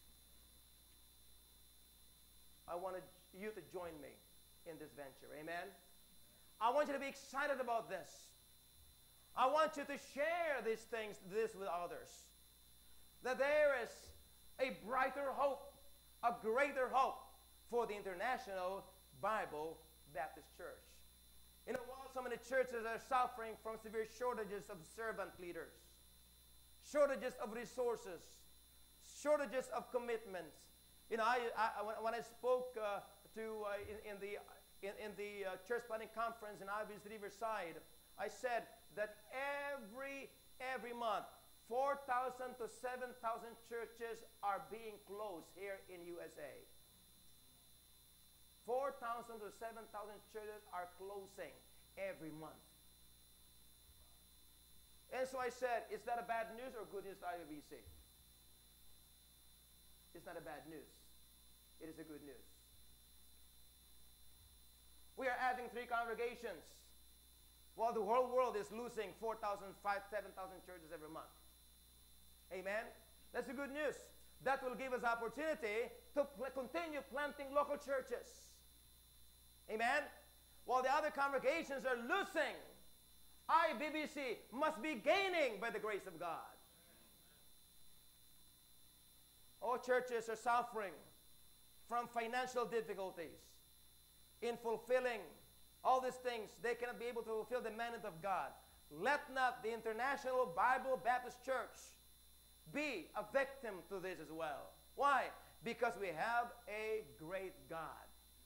I wanted you to join me in this venture. Amen? I want you to be excited about this. I want you to share this with others. That there is a brighter hope, a greater hope for the International Bible Baptist Church. While so many churches are suffering from severe shortages of servant leaders, shortages of resources, shortages of commitments. When I spoke in the church planning conference in Ibis Riverside, I said that every month, 4,000 to 7,000 churches are being closed here in USA. 4,000 to 7,000 churches are closing every month. And so I said, is that a bad news or good news to IBBC? It's not a bad news. It is a good news. We are adding 3 congregations while the whole world is losing 4,000, 5,000, 7,000 churches every month. Amen? That's the good news. That will give us opportunity to continue planting local churches. Amen? While the other congregations are losing, IBBC must be gaining by the grace of God. All churches are suffering from financial difficulties in fulfilling all these things. They cannot be able to fulfill the mandate of God. Let not the International Bible Baptist Church be a victim to this as well. Why? Because we have a great God.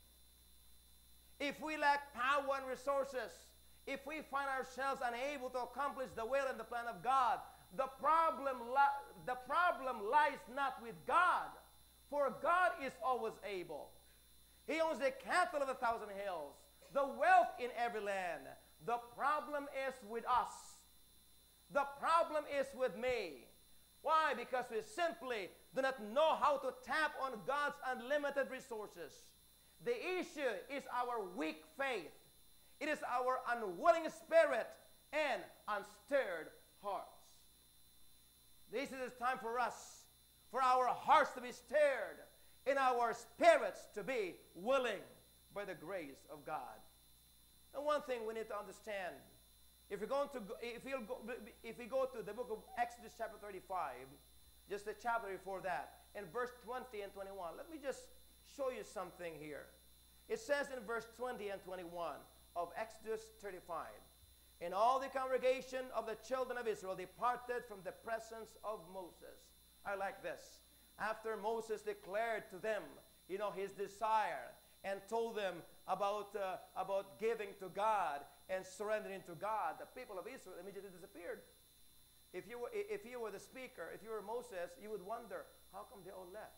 If we lack power and resources, if we find ourselves unable to accomplish the will and the plan of God, the problem lies not with God, for God is always able. He owns the cattle of 1,000 hills, the wealth in every land. The problem is with us. The problem is with me. Why? Because we simply do not know how to tap on God's unlimited resources. The issue is our weak faith. It is our unwilling spirit and unstirred hearts. This is the time for us, for our hearts to be stirred and our spirits to be willing by the grace of God. And one thing we need to understand, if we go to the book of Exodus chapter 35, just the chapter before that, in verse 20 and 21, let me just show you something here. It says in verse 20 and 21 of Exodus 35, And all the congregation of the children of Israel departed from the presence of Moses. I like this. After Moses declared to them, his desire, and told them about giving to God and surrendering to God, the people of Israel immediately disappeared. If you were the speaker, if you were Moses, you would wonder, how come they all left?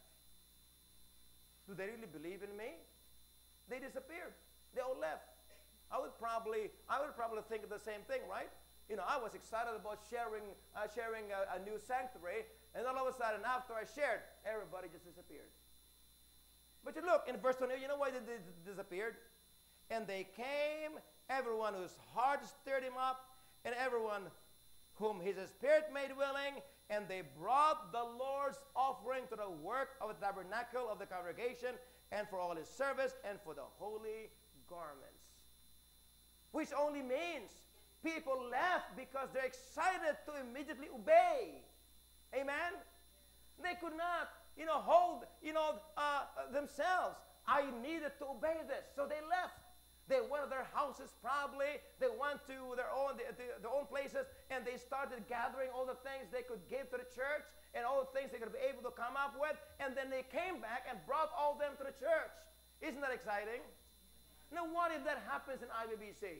Do they really believe in me? They disappeared. They all left. I would probably think of the same thing, right? I was excited about sharing a new sanctuary, and all of a sudden, after I shared, everybody just disappeared. But you look in verse 20, you know why they disappeared? And they came, everyone whose heart stirred him up, and everyone whom his spirit made willing, and they brought the Lord's offering to the work of the tabernacle of the congregation, and for all his service, and for the holy garments. Which only means people left because they're excited to immediately obey. Amen? They could not, hold, themselves. I needed to obey this, so they left. They went to their houses probably. They went to their own places, and they started gathering all the things they could give to the church and all the things they could be able to come up with. And then they came back and brought all of them to the church. Isn't that exciting? Now, what if that happens in IBBC?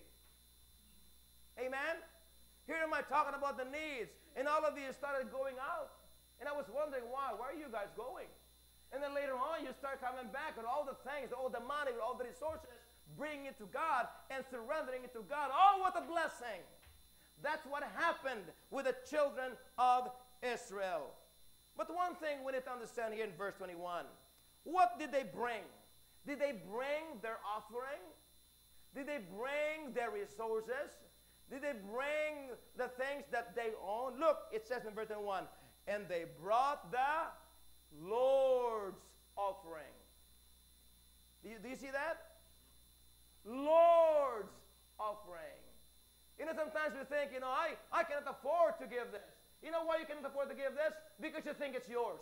Amen? Here am I talking about the needs, and all of you started going out. And I was wondering why. Where are you guys going? And then later on, you start coming back with all the things, all the money, with all the resources, bringing it to God and surrendering it to God. Oh, what a blessing. That's what happened with the children of Israel. But one thing we need to understand here in verse 21, what did they bring? Did they bring their offering? Did they bring their resources? Did they bring the things that they own? Look, it says in verse 21, and they brought the Lord's offering. Do you see that? Lord's offering. Sometimes we think, I cannot afford to give this. You know why you cannot afford to give this? Because you think it's yours.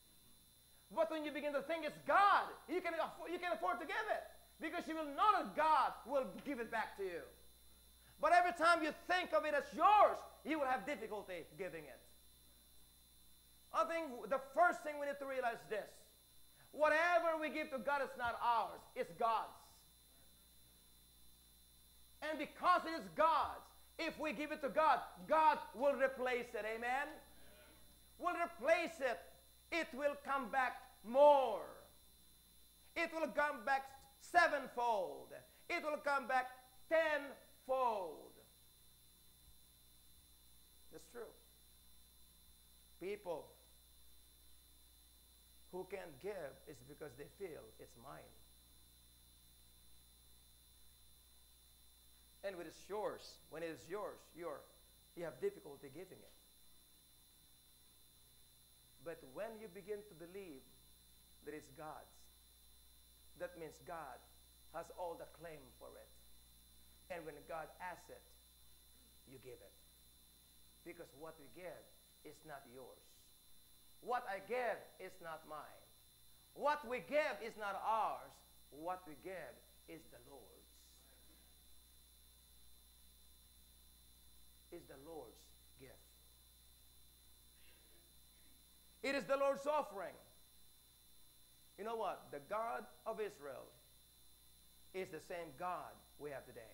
But when you begin to think it's God, you can afford to give it. Because you will know that God will give it back to you. But every time you think of it as yours, you will have difficulty giving it. I think the first thing we need to realize is this. Whatever we give to God is not ours, it's God's. And because it is God's, if we give it to God, God will replace it. Amen? Will replace it. It will come back more. It will come back sevenfold. It will come back tenfold. That's true. People who can't give is because they feel it's mine. And when it's yours, you have difficulty giving it. But when you begin to believe that it's God's, that means God has all the claim for it. And when God asks it, you give it. Because what we give is not yours. What I give is not mine. What we give is not ours. What we give is the Lord's. Is the Lord's gift. It is the Lord's offering. You know what? The God of Israel is the same God we have today.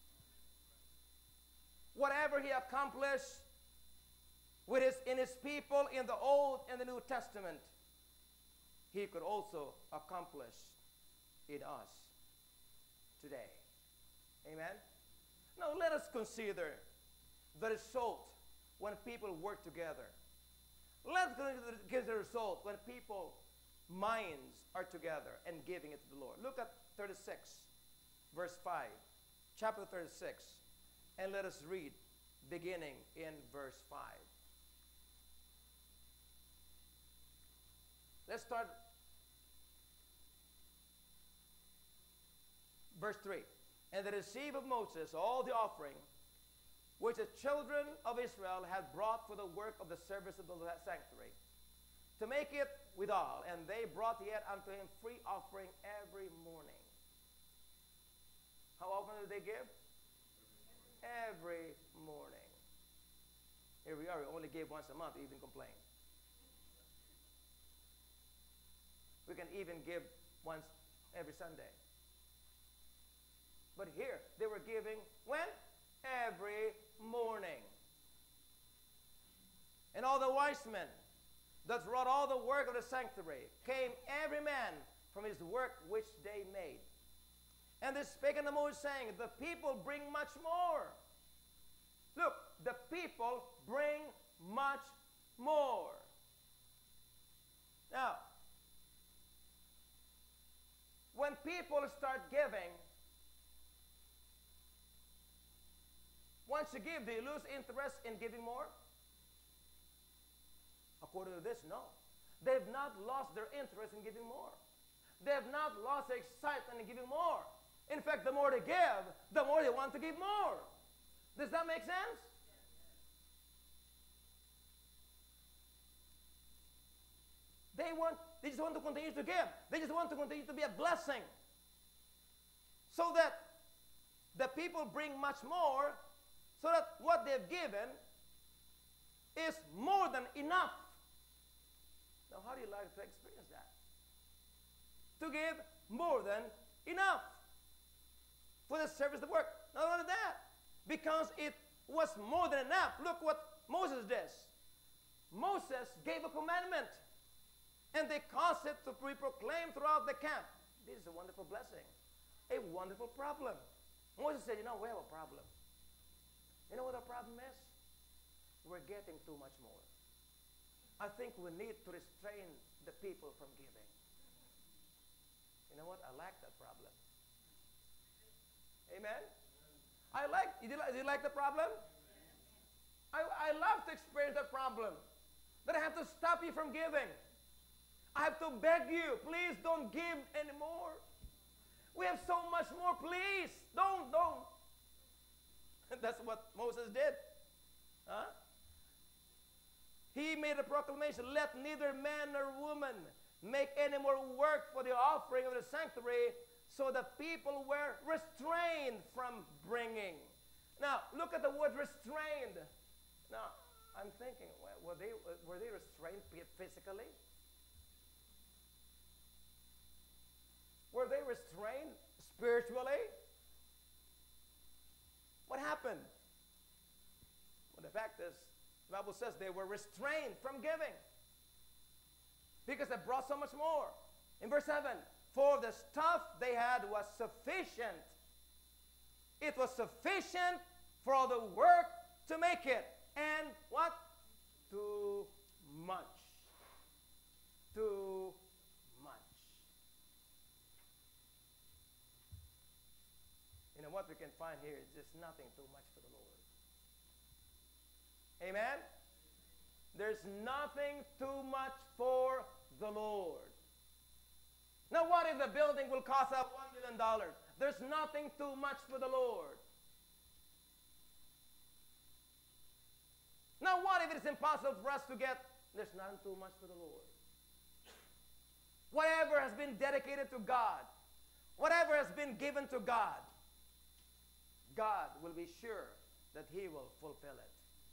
Whatever he accomplished in his people in the Old and the New Testament, he could also accomplish in us today. Amen? Now let us consider the result when people work together. Let's consider the result when people's minds are together and giving it to the Lord. Look at 36, verse 5, chapter 36, and let us read beginning in verse 5. Let's start verse 3. And they received of Moses all the offering which the children of Israel had brought for the work of the service of the sanctuary, to make it withal. And they brought yet unto him free offering every morning. How often did they give? every morning. Here we are, we only gave once a month, we even complain. We can even give once every Sunday. But here, they were giving when? Every morning. And all the wise men that wrought all the work of the sanctuary came every man from his work which they made. And they spake unto Moses, saying, the people bring much more. Look, the people bring much more. Now, when people start giving, once you give, do you lose interest in giving more? According to this, no. They've not lost their interest in giving more. They have not lost their excitement in giving more. In fact, the more they give, the more they want to give more. Does that make sense? They just want to continue to give. They just want to continue to be a blessing. So that the people bring much more, so that what they've given is more than enough. Now, how do you like to experience that? To give more than enough for the service of work. Not only that, because it was more than enough. Look what Moses did. Moses gave a commandment, and they caused it to be proclaimed throughout the camp. This is a wonderful blessing, a wonderful problem. Moses said, we have a problem. You know what our problem is? We're getting too much more. I think we need to restrain the people from giving. You know what? I like that problem. Amen? Do you like the problem? I love to experience that problem. That I have to stop you from giving. I have to beg you, please don't give anymore. We have so much more, please. Don't. That's what Moses did. Huh? He made a proclamation, let neither man nor woman make any more work for the offering of the sanctuary, so the people were restrained from bringing. Now, look at the word restrained. Now, I'm thinking, were they restrained physically? Were they restrained spiritually? What happened? Well, the fact is, the Bible says they were restrained from giving because they brought so much more. In verse 7, for the stuff they had was sufficient. It was sufficient for all the work to make it. And what? Too much. Too much. You know what we can find here is just nothing too much for the Lord. Amen? There's nothing too much for the Lord. Now, what if the building will cost us $1 million? There's nothing too much for the Lord. Now, what if it's impossible for us to get? There's nothing too much for the Lord. Whatever has been dedicated to God, whatever has been given to God, God will be sure that He will fulfill it.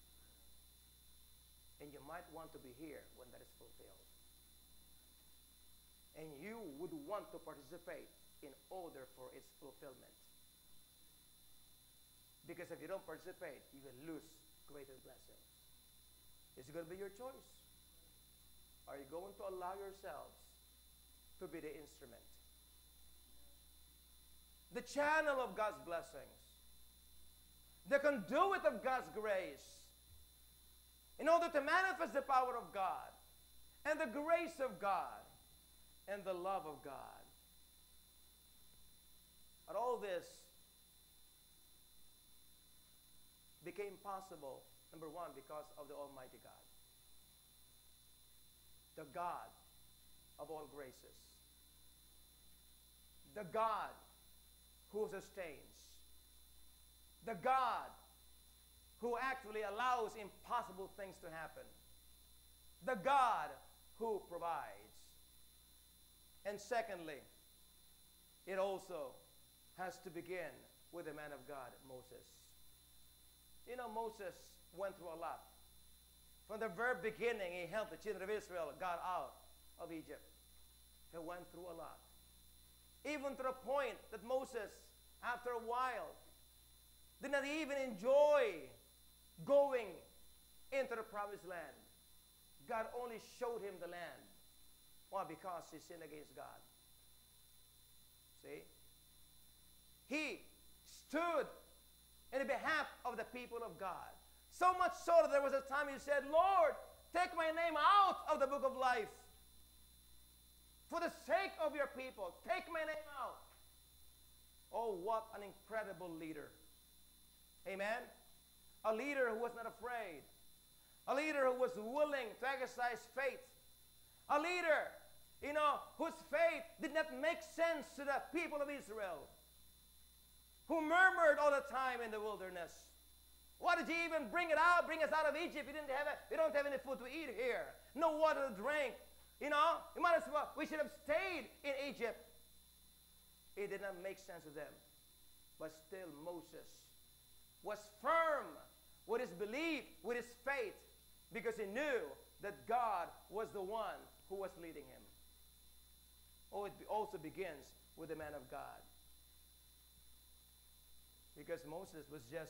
And you might want to be here when that is fulfilled. And you would want to participate in order for its fulfillment. Because if you don't participate, you will lose greater blessings. It's going to be your choice. Are you going to allow yourselves to be the instrument? The channel of God's blessings. The conduit of God's grace. In order to manifest the power of God and the grace of God and the love of God. And all this became possible, number one, because of the Almighty God. The God of all graces. The God who sustains. The God who actually allows impossible things to happen. The God who provides. And secondly, it also has to begin with the man of God, Moses. You know, Moses went through a lot. From the very beginning, he helped the children of Israel got out of Egypt. He went through a lot. Even to the point that Moses, after a while, did not even enjoy going into the promised land. God only showed him the land. Why? Because he sinned against God. See? He stood in the behalf of the people of God. So much so that there was a time he said, Lord, take my name out of the book of life. For the sake of your people, take my name out. Oh, what an incredible leader. Amen? A leader who was not afraid. A leader who was willing to exercise faith. A leader, whose faith did not make sense to the people of Israel. Who murmured all the time in the wilderness. Why did you even bring us out of Egypt? We don't have any food to eat here. No water to drink. You might as well, we should have stayed in Egypt. It did not make sense to them. But still Moses was firm with his belief, with his faith, because he knew that God was the one who was leading him. Oh, it also begins with the man of God. Because Moses was just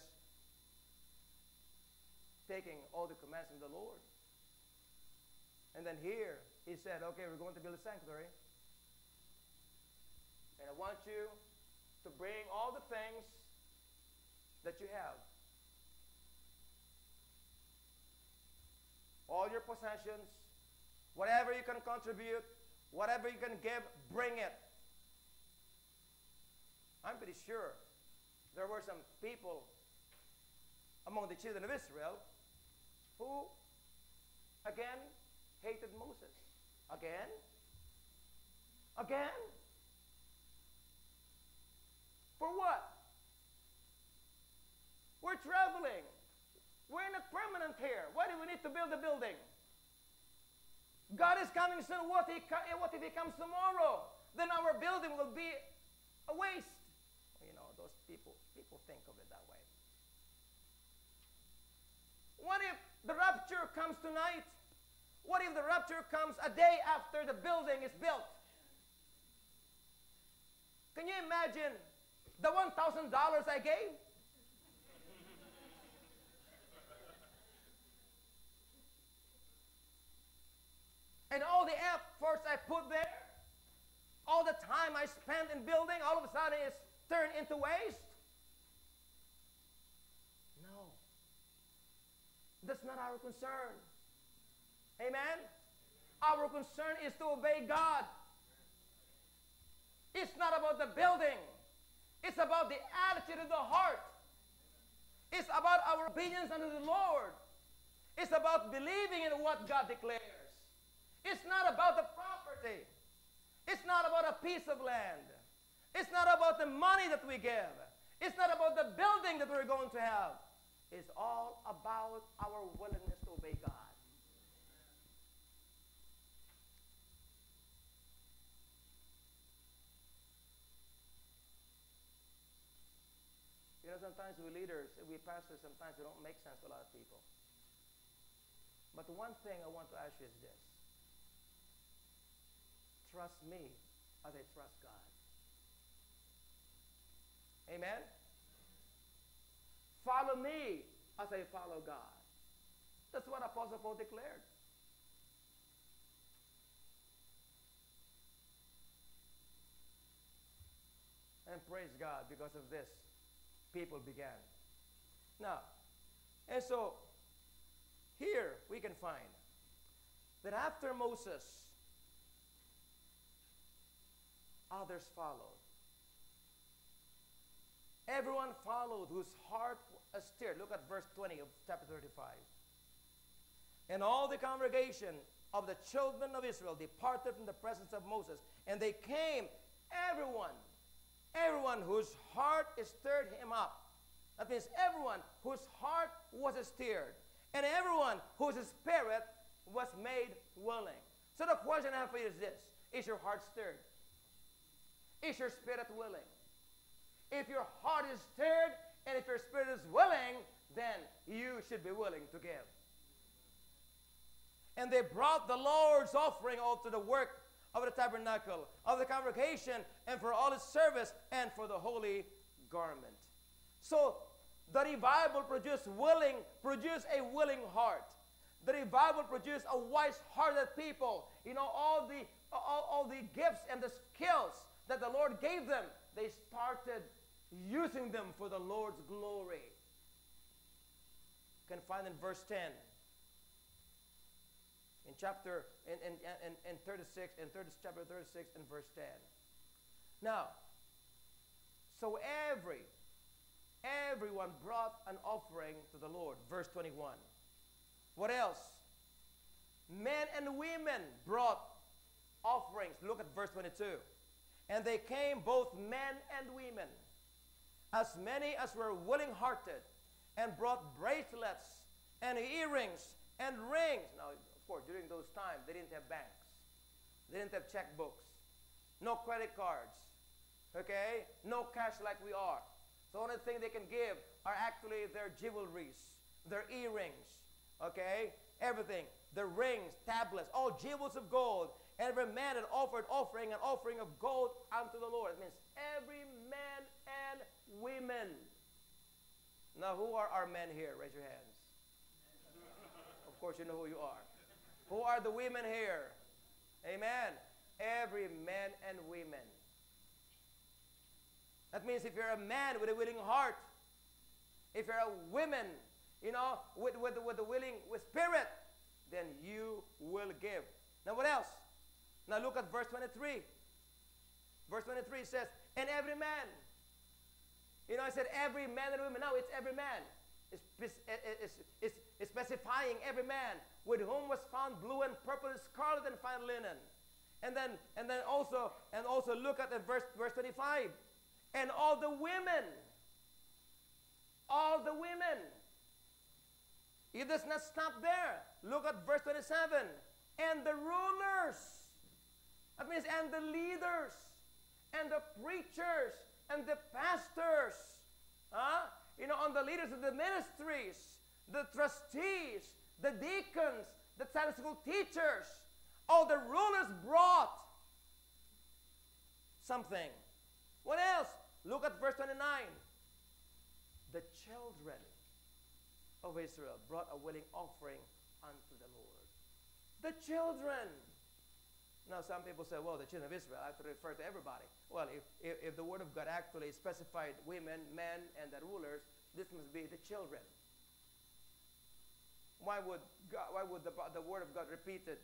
taking all the commands from the Lord. And then here, he said, okay, we're going to build a sanctuary. And I want you to bring all the things that you have. All your possessions, whatever you can contribute, whatever you can give, bring it. I'm pretty sure there were some people among the children of Israel who, again, hated Moses. Again? Again? For what? We're traveling. We're not permanent here. Why do we need to build a building? God is coming soon. What if he comes tomorrow? Then our building will be a waste. Those people think of it that way. What if the rapture comes tonight? What if the rapture comes a day after the building is built? Can you imagine the $1,000 I gave? And all the efforts I put there, all the time I spent in building, all of a sudden it's turned into waste? No. That's not our concern. Amen? Our concern is to obey God. It's not about the building. It's about the attitude of the heart. It's about our obedience unto the Lord. It's about believing in what God declares. It's not about the property. It's not about a piece of land. It's not about the money that we give. It's not about the building that we're going to have. It's all about our willingness to obey God. Sometimes we leaders, we pastors, sometimes we don't make sense to a lot of people. But the one thing I want to ask you is this. Trust me as I trust God. Amen? Follow me as I follow God. That's what Apostle Paul declared. And praise God, because of this, people began. Now, and so, here we can find that after Moses, others followed. Everyone followed whose heart was stirred. Look at verse 20 of chapter 35. And all the congregation of the children of Israel departed from the presence of Moses, and they came, everyone whose heart stirred him up. That means everyone whose heart was stirred, and everyone whose spirit was made willing. So the question I have for you is this. Is your heart stirred? Is your spirit willing? If your heart is stirred and if your spirit is willing, then you should be willing to give. And they brought the Lord's offering all to the work of the tabernacle, of the congregation, and for all its service, and for the holy garment. So the revival produced a willing heart. The revival produced a wise-hearted people. You know, all the gifts and the skills that the Lord gave them, they started using them for the Lord's glory. You can find in verse 10. In chapter 36, chapter 36 and verse 10. Now, so everyone brought an offering to the Lord. Verse 21. What else? Men and women brought offerings. Look at verse 22. And they came, both men and women, as many as were willing-hearted, and brought bracelets and earrings and rings. Now, of course, during those times, they didn't have banks. They didn't have checkbooks. No credit cards. Okay? No cash like we are. So the only thing they can give are actually their jewelries, their earrings. Okay? Everything. The rings, tablets, all jewels of gold. Every man had offered an offering of gold unto the Lord. It means every man and women. Now, who are our men here? Raise your hands. Of course, you know who you are. Who are the women here? Amen. Every man and women. That means if you're a man with a willing heart, if you're a woman, you know, with spirit, then you will give. Now what else? Now look at verse 23. Verse 23 says, and every man. You know, I said every man and woman. Now it's every man. It's specifying every man, with whom was found blue and purple and scarlet and fine linen. And then also look at the verse 25. And all the women. It does not stop there. Look at verse 27. And the rulers. That means, and the leaders, and the preachers, and the pastors. You know, on the leaders of the ministries, the trustees, the deacons, the Sunday school teachers. All the rulers brought something. What else? Look at verse 29. The children of Israel brought a willing offering unto the Lord. The children. Now some people say, well, the children of Israel, I have to refer to everybody. Well, if the word of God actually specified women, men, and the rulers, this must be the children. Why would the word of God repeatedly,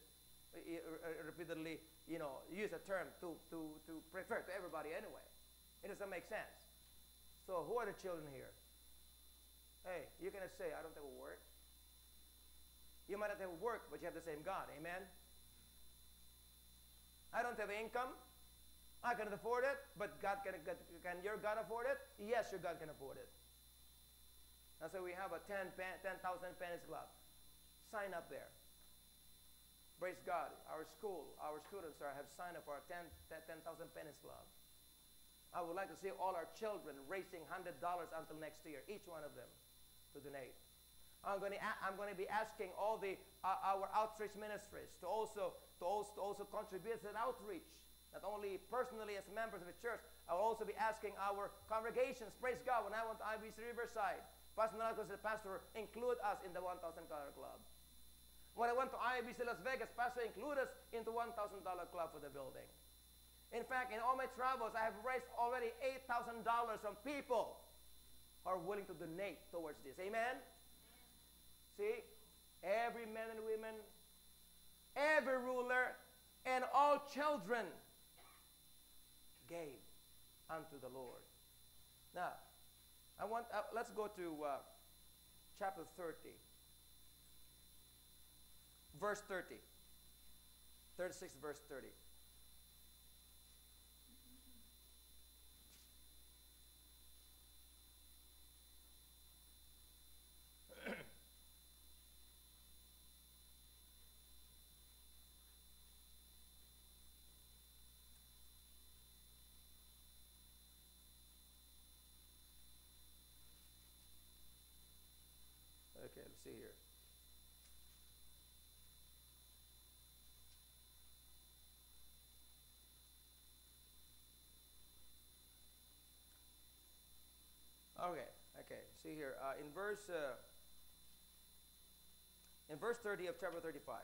you know, use a term to refer to everybody anyway? It doesn't make sense. So who are the children here? Hey, you cannot say, I don't have a work. You might not have a work, but you have the same God. Amen? I don't have income. I cannot afford it, but can your God afford it? Yes, your God can afford it. And so we have a 10,000 pennies club. Sign up there. Praise God. Our school, our students have signed up for our 10,000 pennies club. I would like to see all our children raising $100 until next year, each one of them, to donate. I'm going to be asking all our outreach ministries to also contribute to that outreach. Not only personally as members of the church, I will also be asking our congregations. Praise God. When I went to IBC Riverside, Pastor Narcos, the pastor, include us in the $1,000 club. When I went to IBC Las Vegas, pastor included us in the $1,000 club for the building. In fact, in all my travels, I have raised already $8,000 from people who are willing to donate towards this. Amen? See, every man and women, every ruler, and all children gave unto the Lord. Now, let's go to chapter 30, verse 30, 36, verse 30. Let's see here. Okay. See here in verse 30 of chapter 35.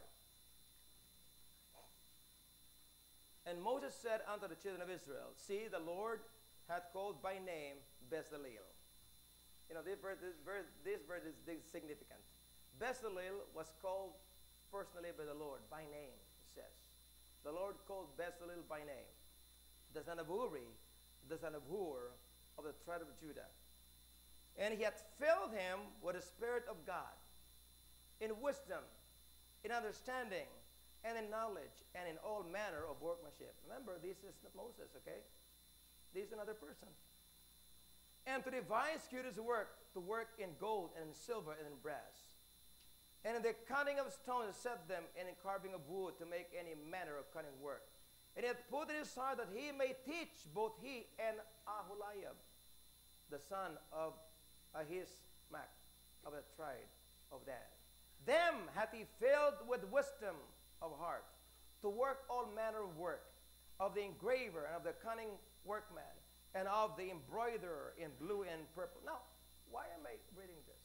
And Moses said unto the children of Israel, see, the Lord hath called by name Bezalel. You know, this verse is significant. Bezalel was called personally by the Lord, by name, it says. The Lord called Bezalel by name, the son of Uri, the son of Hur, of the tribe of Judah. And he hath filled him with the Spirit of God, in wisdom, in understanding, and in knowledge, and in all manner of workmanship. Remember, this is not Moses, okay? This is another person. And to devise curious work, to work in gold, and in silver, and in brass. And in the cutting of stones, set them, and in carving of wood, to make any manner of cunning work. And he hath put in his heart that he may teach both he and Aholiab, the son of Ahismac, of the tribe of Dan. Them hath he filled with wisdom of heart, to work all manner of work, of the engraver, and of the cunning workman, and of the embroiderer in blue and purple. Now, why am I reading this?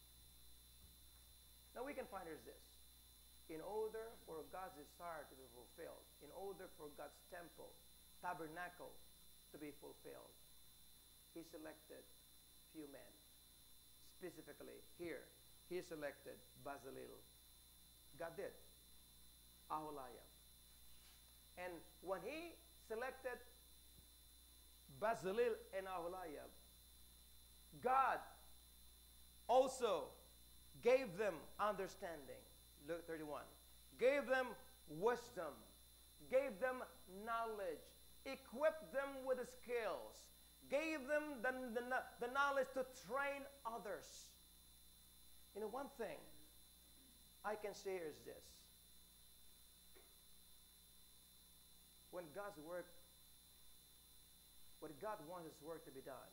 Now we can find here's this. In order for God's desire to be fulfilled, in order for God's temple, tabernacle to be fulfilled, he selected few men. Specifically here, he selected Bezalel. God did. Aholiab. And when he selected Bezalel and Aholiab, God also gave them understanding. Luke 31. Gave them wisdom. Gave them knowledge. Equipped them with the skills. Gave them the knowledge to train others. You know, one thing I can say is this. When God wants his work to be done,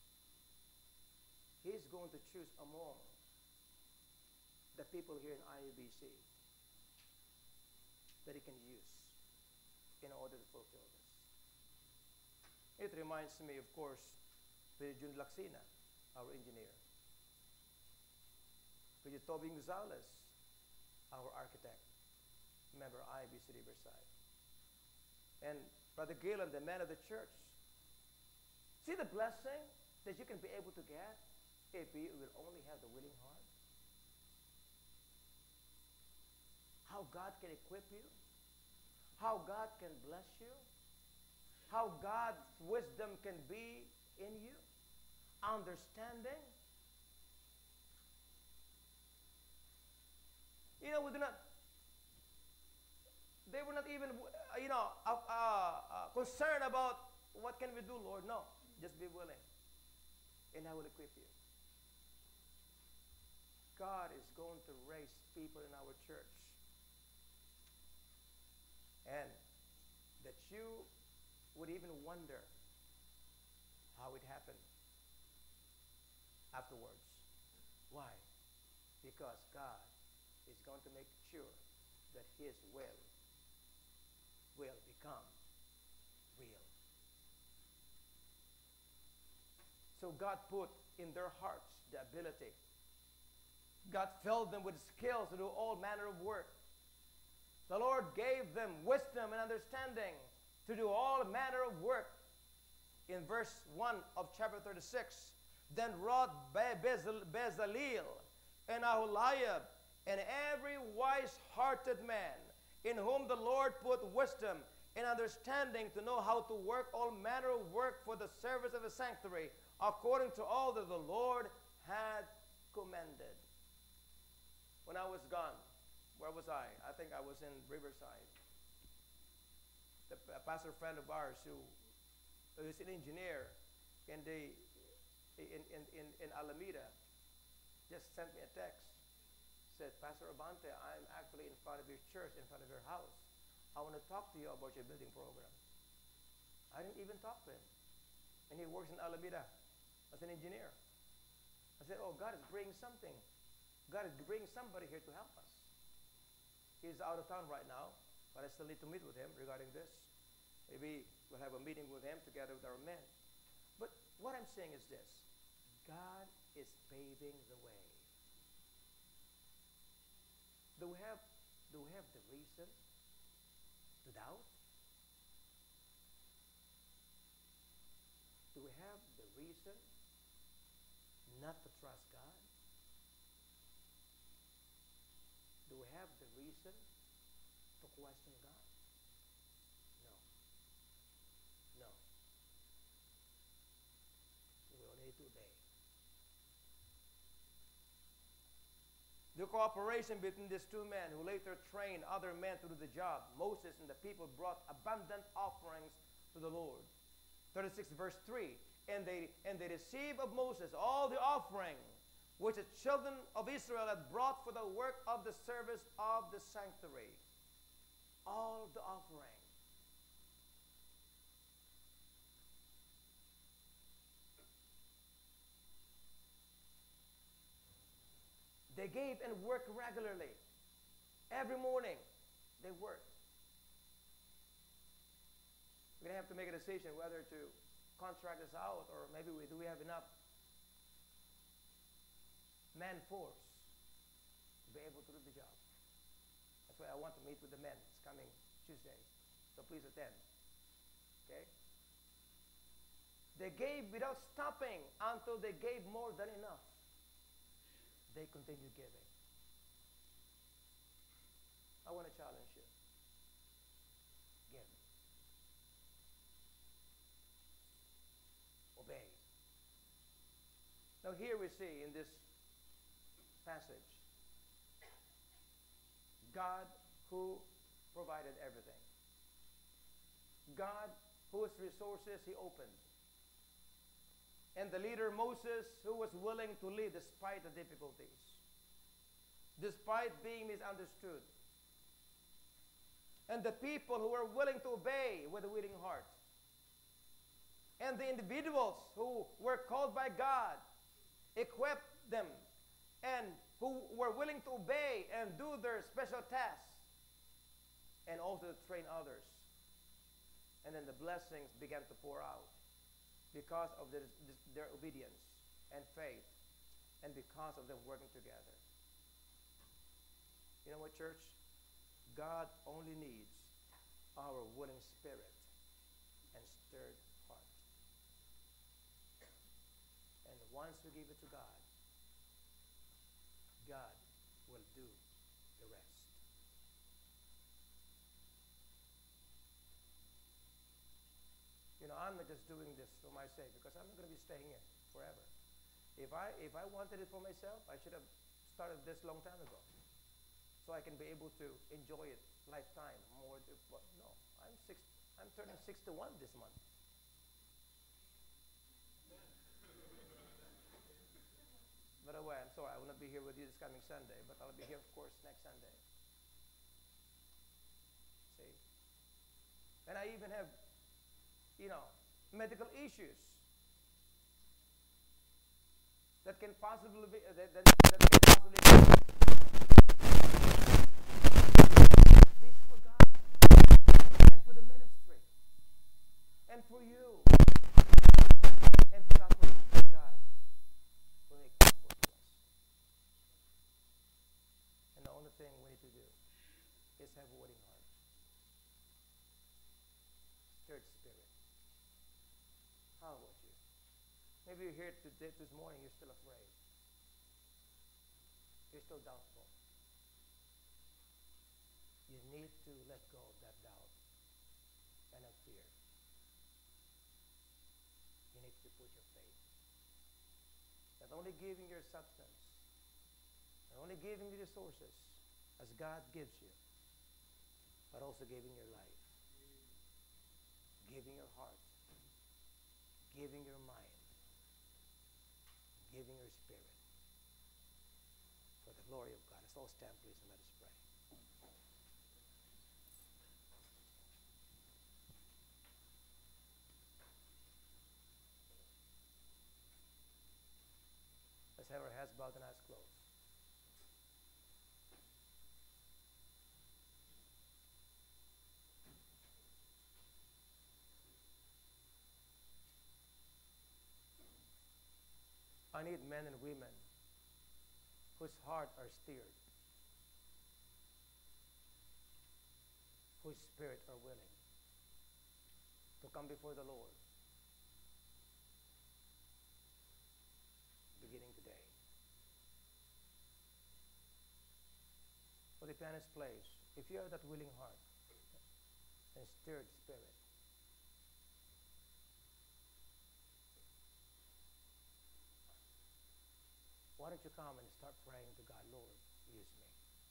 he's going to choose among the people here in IUBC that he can use in order to fulfill this. It reminds me, of course, with Jun Laksina, our engineer. With Tobing Gonzalez, our architect, member of IUBC Riverside. And Brother Galen, the man of the church. See the blessing that you can be able to get if you will only have the willing heart? How God can equip you? How God can bless you? How God's wisdom can be in you? Understanding? You know, they were not even, concerned about what can we do, Lord. No, just be willing, and I will equip you. God is going to raise people in our church, and that you would even wonder how it happened afterwards. Why? Because God is going to make sure that his will become real. So God put in their hearts the ability. God filled them with skills to do all manner of work. The Lord gave them wisdom and understanding to do all manner of work. In verse 1 of chapter 36, then wrought Bezalel and Aholiab and every wise-hearted man in whom the Lord put wisdom and understanding to know how to work all manner of work for the service of the sanctuary, according to all that the Lord had commanded. When I was gone, where was I? I think I was in Riverside. A pastor friend of ours who is an engineer in Alameda just sent me a text. Said, Pastor Abante, I'm actually in front of your church, in front of your house. I want to talk to you about your building program. I didn't even talk to him. And he works in Alameda as an engineer. I said, oh, God is bringing something God is bringing somebody here to help us. He's out of town right now, but I still need to meet with him regarding this. Maybe we'll have a meeting with him together with our men. But what I'm saying is this. God is paving the way. Do we have the reason to doubt? Do we have the reason not to trust God? Do we have the reason to question God? No. No. We only need to obey. The cooperation between these two men who later trained other men to do the job. Moses and the people brought abundant offerings to the Lord. 36 verse 3. And they received of Moses all the offering which the children of Israel had brought for the work of the service of the sanctuary. All the offering. They gave and worked regularly. Every morning, they worked. We're going to have to make a decision whether to contract this out or maybe do we have enough man force to be able to do the job. That's why I want to meet with the men. It's coming Tuesday. So please attend. Okay? They gave without stopping until they gave more than enough. They continue giving. I want to challenge you. Give. Obey. Now here we see in this passage, God who provided everything. God whose resources He opened. And the leader Moses, who was willing to lead despite the difficulties, despite being misunderstood. And the people who were willing to obey with a willing heart. And the individuals who were called by God, equipped them, and who were willing to obey and do their special tasks, and also to train others. And then the blessings began to pour out. Because of their obedience and faith, and because of them working together. You know what, church? God only needs our willing spirit and stirred heart. And once we give it to God, God will do the rest. You know, I'm not just doing this for my sake because I'm not going to be staying here forever. If I wanted it for myself, I should have started this long time ago, so I can be able to enjoy it lifetime more. No, I'm turning 61 this month. By the way, I'm sorry I will not be here with you this coming Sunday, but I'll be here, of course, next Sunday. See, and I even have, medical issues that can possibly be this for God and for the ministry and for you and for that God will make possible to us. And the only thing we need to do is have a willing heart, stirred spirit. How about you? Maybe you're here today, this morning, you're still afraid. You're still doubtful. You need to let go of that doubt and that fear. You need to put your faith. Not only giving your substance, not only giving the resources as God gives you, but also giving your life, giving your heart, giving your mind, giving your spirit for the glory of God. Let's all stand, please, and let us pray. Let's have our heads bowed and eyes closed. I need men and women whose heart are stirred, whose spirit are willing to come before the Lord beginning today. For the pianist plays, if you have that willing heart and stirred spirit, why don't you come and start praying to God, Lord, use me.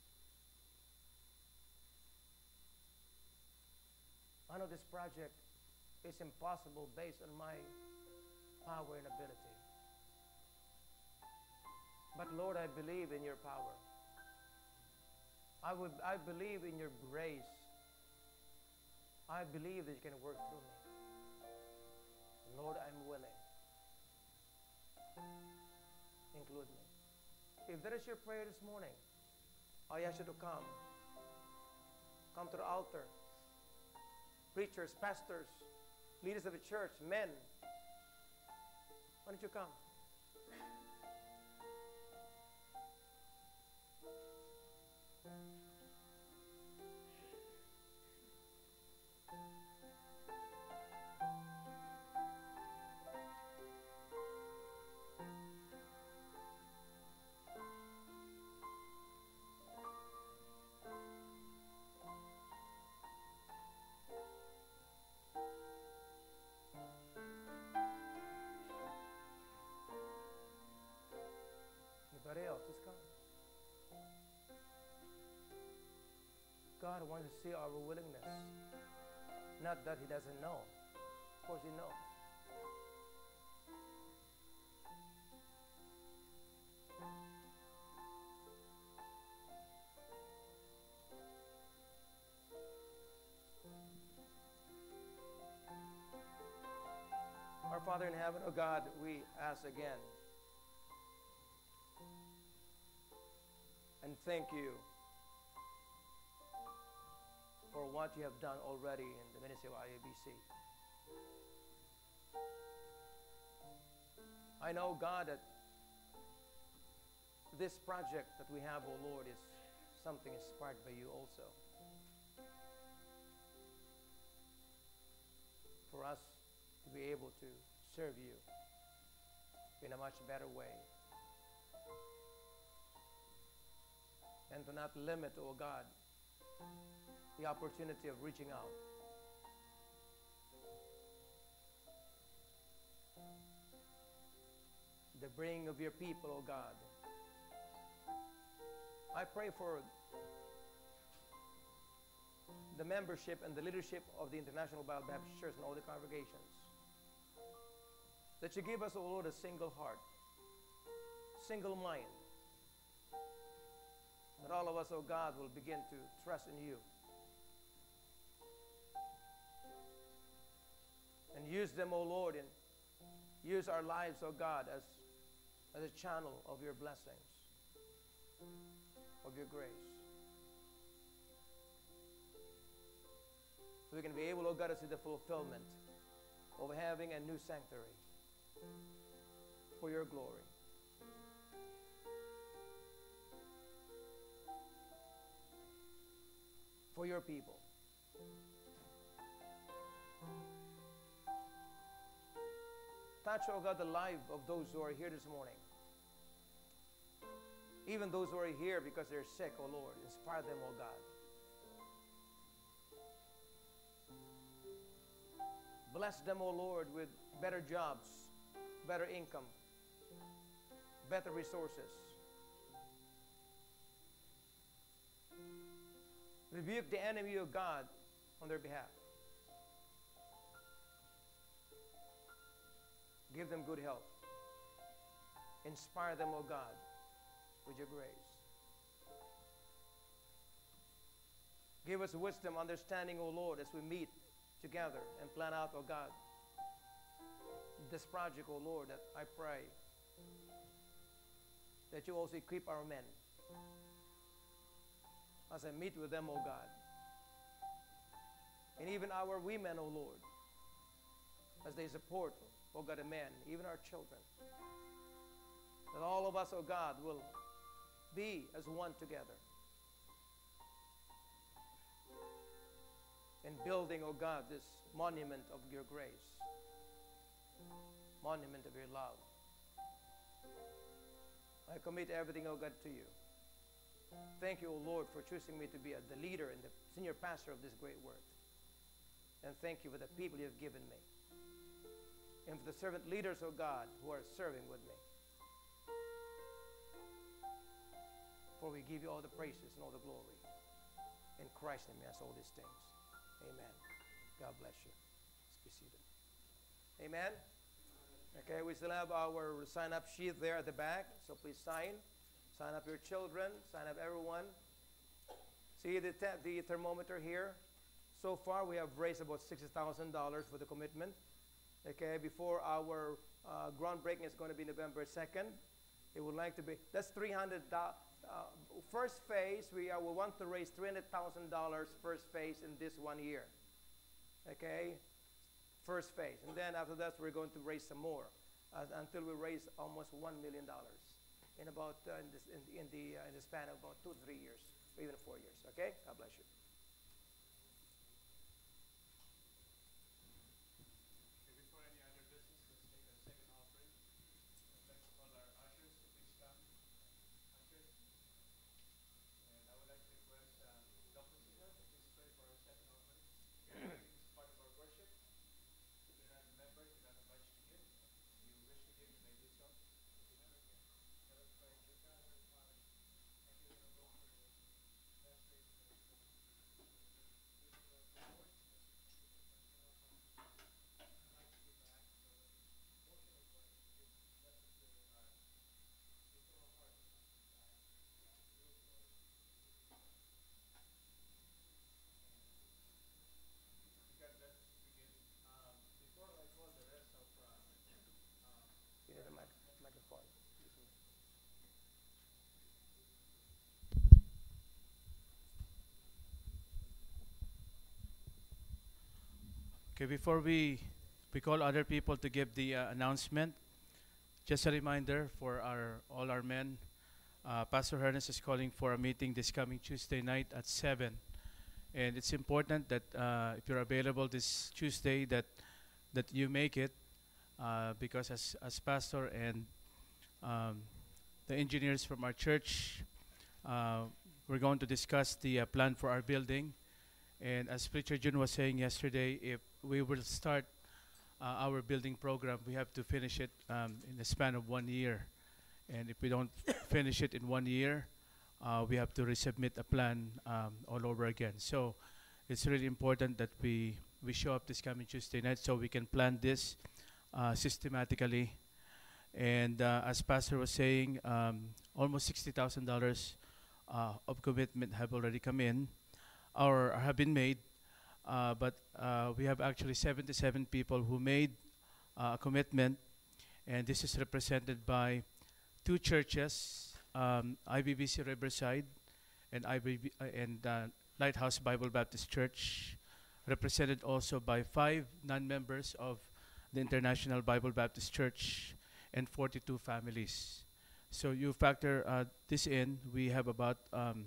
I know this project is impossible based on my power and ability. But Lord, I believe in your power. I believe in your grace. I believe that you can work through me. Lord, I'm willing. Include me. If that is your prayer this morning, I ask you to come. Come to the altar. Preachers, pastors, leaders of the church, men. Why don't you come? Anybody else? Just come. God wants to see our willingness. Not that He doesn't know. Of course He knows. Our Father in heaven, oh God, we ask again and thank you for what you have done already in the ministry of IABC. I know, God, that this project that we have, oh Lord, is something inspired by you also. For us to be able to serve you in a much better way. And to not limit, oh God, the opportunity of reaching out. The bringing of your people, oh God. I pray for the membership and the leadership of the International Bible Baptist Church and all the congregations. That you give us, oh Lord, a single heart, single mind. That all of us, oh God, will begin to trust in you. And use them, oh Lord, and use our lives, oh God, as a channel of your blessings, of your grace. So we can be able, oh God, to see the fulfillment of having a new sanctuary for your glory. For your people. Touch, oh God, the life of those who are here this morning. Even those who are here because they're sick, oh Lord. Inspire them, oh God. Bless them, oh Lord, with better jobs, better income, better resources. Rebuke the enemy of God on their behalf. Give them good health. Inspire them, O God, with your grace. Give us wisdom, understanding, O Lord, as we meet together and plan out, O God, this project, O Lord, that I pray that you also equip our men as I meet with them, O God. And even our women, O Lord, as they support, O God, the men, even our children. that all of us, O God, will be as one together in building, O God, this monument of your grace, monument of your love. I commit everything, O God, to you. Thank you, O Lord, for choosing me to be the leader and the senior pastor of this great work. And thank you for the people you have given me. And for the servant leaders, O God, who are serving with me. For we give you all the praises and all the glory. In Christ's name we ask all these things. Amen. God bless you. Let's be seated. Amen. Okay, we still have our sign-up sheet there at the back, so please sign. Sign up your children. Sign up everyone. See the thermometer here? So far, we have raised about $60,000 for the commitment. Okay, before our groundbreaking is going to be November 2nd. It would like to be, that's $300. First phase, we want to raise $300,000 first phase in this 1 year. Okay, first phase. And then after that, we're going to raise some more until we raise almost $1 million in about in the span of about 2 to 3 years, or even 4 years. Okay, God bless you. Before any other business, let's take a second offering. Let's call our ushers to please come. Ushers. And I would like to request Dr. Sina to please pray for our second offering. This is part of our worship. If you're not a member, you're not obliged to give. If you wish to give, you may do so. Let us pray. Dear God, Heavenly Father, thank you for the Lord for the best day for us. Before I call the rest of You need a microphone. Okay, before we call other people to give the announcement, just a reminder for all our men. Pastor Hernes is calling for a meeting this coming Tuesday night at 7. And it's important that if you're available this Tuesday that you make it, because as pastor and the engineers from our church, we're going to discuss the plan for our building. And as Preacher Jun was saying yesterday, if we will start our building program, we have to finish it in the span of 1 year. And if we don't finish it in 1 year, we have to resubmit a plan all over again. So it's really important that we show up this coming Tuesday night so we can plan this systematically. And as Pastor was saying, almost $60,000 of commitment have already come in or have been made. But we have actually 77 people who made a commitment, and this is represented by 2 churches, IBBC Riverside and Lighthouse Bible Baptist Church, represented also by 5 non-members of the International Bible Baptist Church and 42 families. So you factor this in, we have about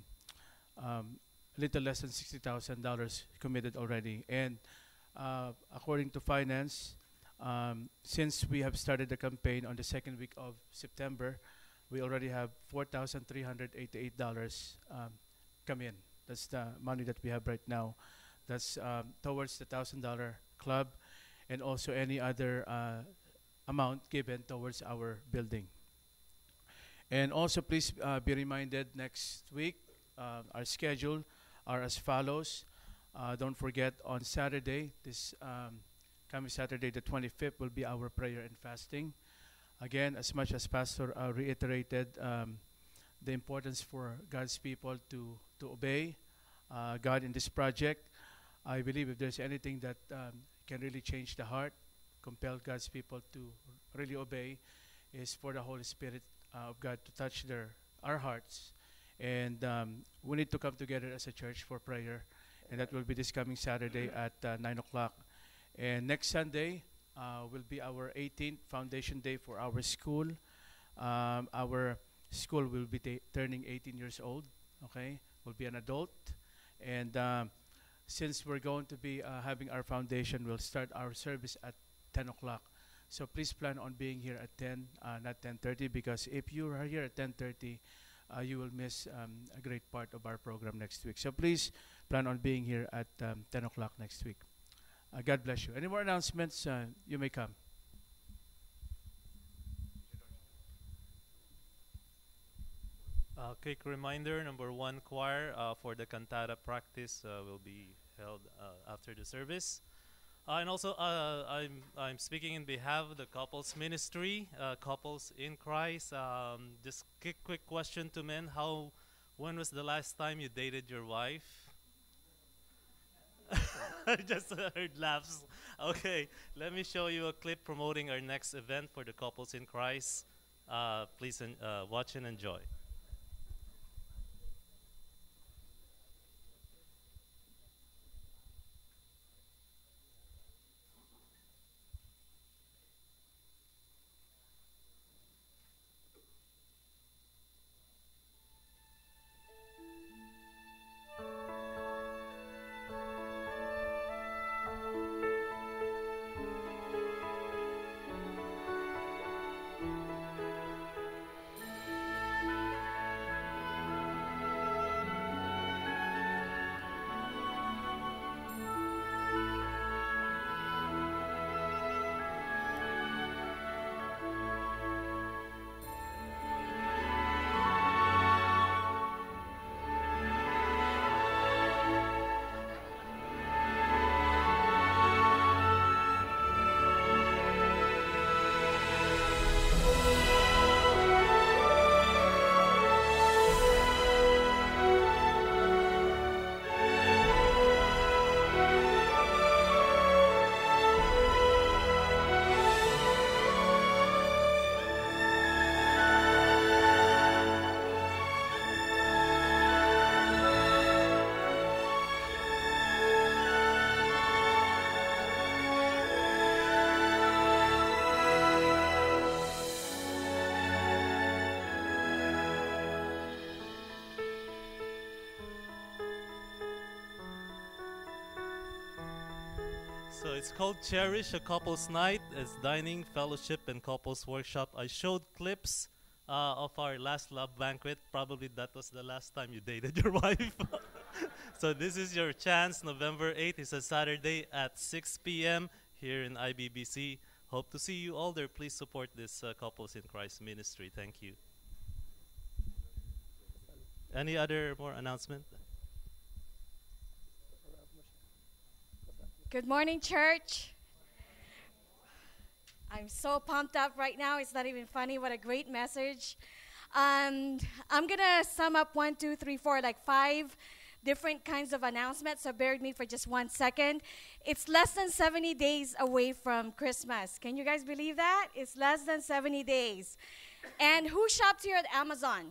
little less than $60,000 committed already. And according to finance, since we have started the campaign on the 2nd week of September, we already have $4,388 come in. That's the money that we have right now. That's towards the $1,000 club and also any other amount given towards our building. And also please be reminded next week, our schedule are as follows. Don't forget on Saturday, this coming Saturday the 25th will be our prayer and fasting. Again, as much as Pastor reiterated the importance for God's people to obey God in this project, I believe if there's anything that can really change the heart, compel God's people to really obey, is for the Holy Spirit of God to touch our hearts. And we need to come together as a church for prayer. And that will be this coming Saturday at 9 o'clock. And next Sunday will be our 18th foundation day for our school. our school will be turning 18 years old. Okay, will be an adult, and since we're going to be having our foundation, we'll start our service at 10 o'clock. So please plan on being here at 10, not 10:30, because if you are here at 10:30, you will miss a great part of our program next week. So please plan on being here at 10 o'clock next week. God bless you. Any more announcements? You may come. Quick reminder, number 1 choir for the cantata practice will be held after the service. And also, I'm speaking in behalf of the couples ministry, couples in Christ. Just quick question to men: when was the last time you dated your wife? I just heard laughs. Okay, let me show you a clip promoting our next event for the couples in Christ. Please watch and enjoy. So it's called Cherish, a couples night. It's dining, fellowship, and couples workshop. I showed clips of our last love banquet. Probably that was the last time you dated your wife. So this is your chance. November 8th is a Saturday at 6 p.m. here in IBBC. Hope to see you all there. Please support this Couples in Christ ministry. Thank you. Any other more announcement? Good morning, church. I'm so pumped up right now. It's not even funny. What a great message. I'm going to sum up 1, 2, 3, 4, like 5 different kinds of announcements. So bear with me for just 1 second. It's less than 70 days away from Christmas. Can you guys believe that? It's less than 70 days. And who shops here at Amazon?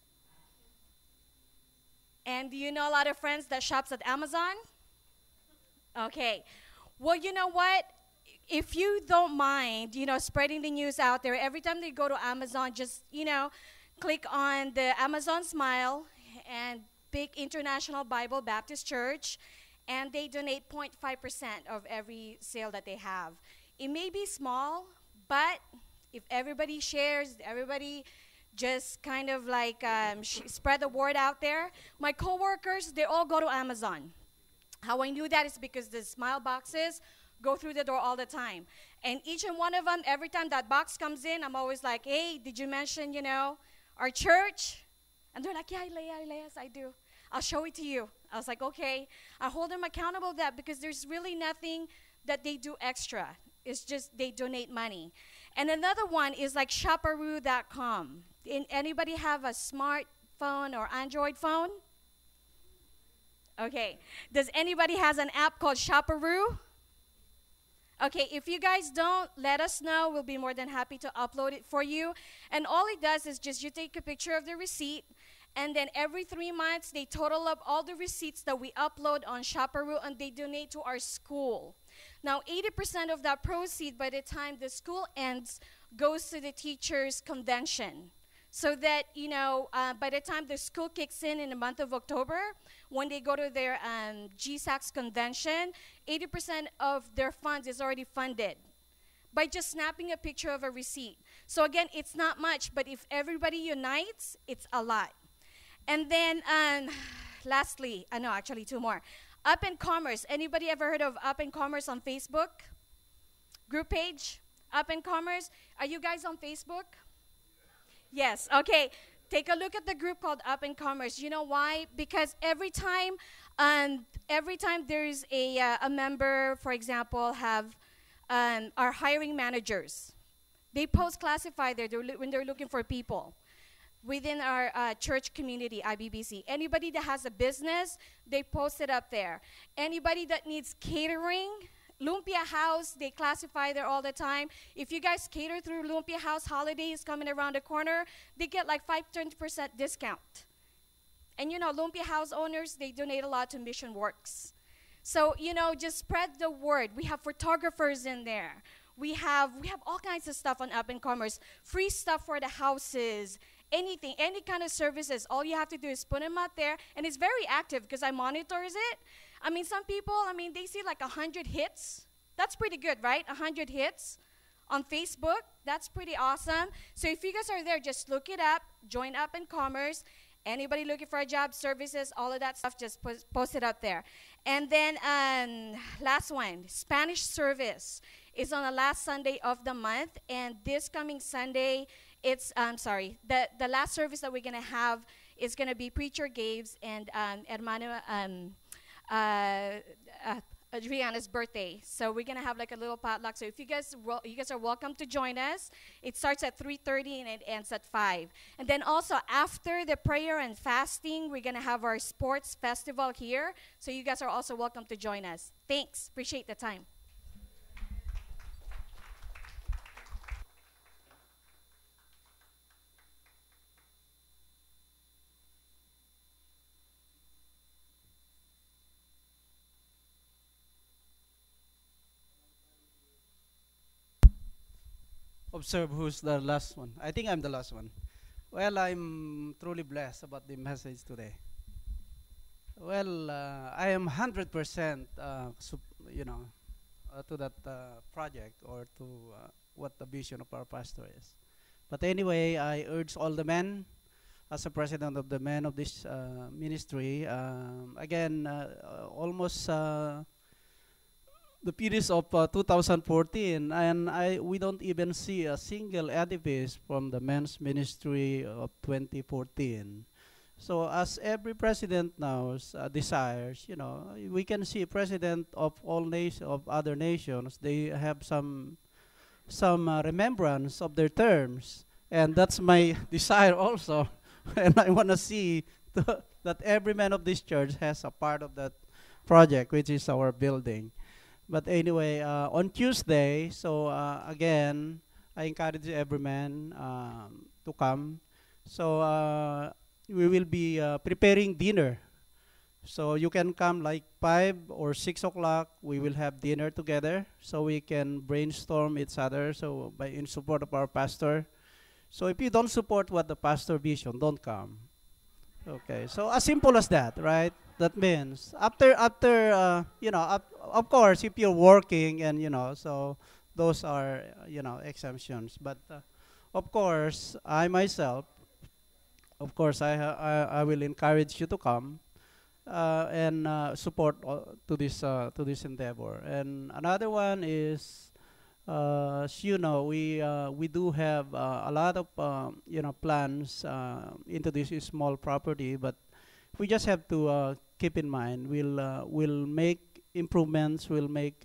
And do you know a lot of friends that shops at Amazon? Okay. Well, you know what? If you don't mind, spreading the news out there, every time they go to Amazon, just, click on the Amazon Smile and pick International Bible Baptist Church, and they donate 0.5% of every sale that they have. It may be small, but if everybody shares, everybody just kind of like spread the word out there. My coworkers, they all go to Amazon. How I knew that is because the smile boxes go through the door all the time. And each and one of them, every time that box comes in, I'm always like, hey, did you mention, our church? And they're like, yeah, yes, I do. I'll show it to you. I was like, okay. I hold them accountable to that because there's really nothing that they do extra. It's just they donate money. And another one is like shopperoo.com. Anybody have a smartphone or Android phone? Okay. Does anybody has an app called Shopperoo? Okay, if you guys don't, let us know. We'll be more than happy to upload it for you. And all it does is just you take a picture of the receipt, and then every 3 months, they total up all the receipts that we upload on Shopperoo, and they donate to our school. Now, 80% of that proceed by the time the school ends goes to the teachers' convention. So that, by the time the school kicks in the month of October, when they go to their GSAC's convention, 80% of their funds is already funded by just snapping a picture of a receipt. So again, it's not much, but if everybody unites, it's a lot. And then lastly, no, actually two more. Up in Commerce. Anybody ever heard of Up in Commerce on Facebook? Group page? Up in Commerce. Are you guys on Facebook? Yes. Okay. Take a look at the group called Up in Commerce. You know why? Because every time there's a member, for example, are hiring managers. They post classify there when they're looking for people within our church community, IBBC. Anybody that has a business, they post it up there. Anybody that needs catering, Lumpia House, they classify there all the time. If you guys cater through Lumpia House, holiday is coming around the corner, they get like 5-10% discount. And Lumpia House owners, they donate a lot to Mission Works. So, just spread the word. We have photographers in there. We have all kinds of stuff on Up in Commerce. Free stuff for the houses, anything, any kind of services. All you have to do is put them out there. And it's very active because I monitors it. Some people, they see like 100 hits. That's pretty good, right? 100 hits on Facebook. That's pretty awesome. So if you guys are there, just look it up. Join Up in Commerce. Anybody looking for a job, services, all of that stuff, just post it up there. And then last one, Spanish service is on the last Sunday of the month. And this coming Sunday, the last service that we're going to have is going to be Preacher Gabe's and Hermano Adriana's birthday. So we're going to have like a little potluck. So if you guys are welcome to join us. It starts at 3:30 and it ends at 5. And then also after the prayer and fasting, we're going to have our sports festival here. So you guys are also welcome to join us. Thanks. Appreciate the time. Observe who's the last one. I think I'm the last one. Well, I'm truly blessed about the message today. Well, I am 100% to that project or to what the vision of our pastor is. But anyway, I urge all the men, as a president of the men of this ministry, almost the periods of 2014, and we don't even see a single edifice from the men's ministry of 2014. So as every president now desires, we can see president of all nations, of other nations, they have some remembrance of their terms, and that's my desire also. And I want to see that every man of this church has a part of that project, which is our building. But anyway, on Tuesday, again, I encourage every man to come. So we will be preparing dinner. So you can come like 5 or 6 o'clock. We will have dinner together so we can brainstorm each other. So in support of our pastor. So if you don't support what the pastor vision, don't come. Okay. So as simple as that, right? That means after of course, if you're working and so those are exemptions. But of course, I myself, of course, I will encourage you to come and support to this endeavor. And another one is, as you know, we do have a lot of plans into this small property, but we just have to keep in mind we'll make improvements, we'll make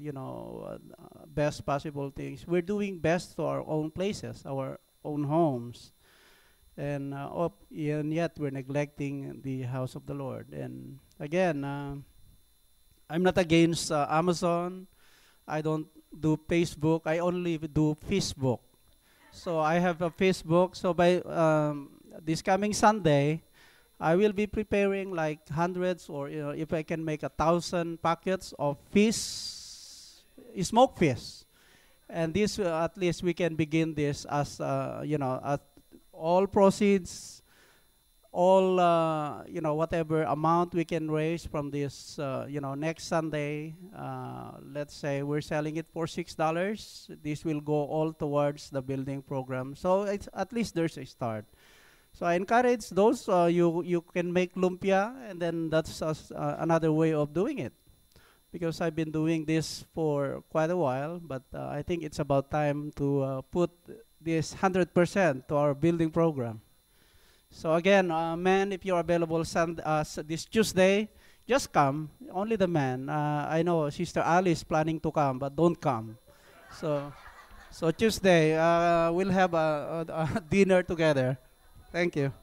best possible things. We're doing best to our own places, our own homes, and yet we're neglecting the house of the Lord. And again, I'm not against Amazon. I don't do Facebook. I only do Facebook. So I have a Facebook. So by this coming Sunday, I will be preparing like hundreds, or if I can make 1,000 packets of fish, smoked fish, And this, at least we can begin this as, all proceeds, all, whatever amount we can raise from this, next Sunday, let's say we're selling it for $6, this will go all towards the building program. So it's at least there's a start. So I encourage those, you can make lumpia, and then that's another way of doing it. Because I've been doing this for quite a while, but I think it's about time to put this 100% to our building program. So again, men, if you're available this Tuesday, just come. Only the men. I know Sister Ali is planning to come, but don't come. So Tuesday, we'll have a dinner together. Thank you.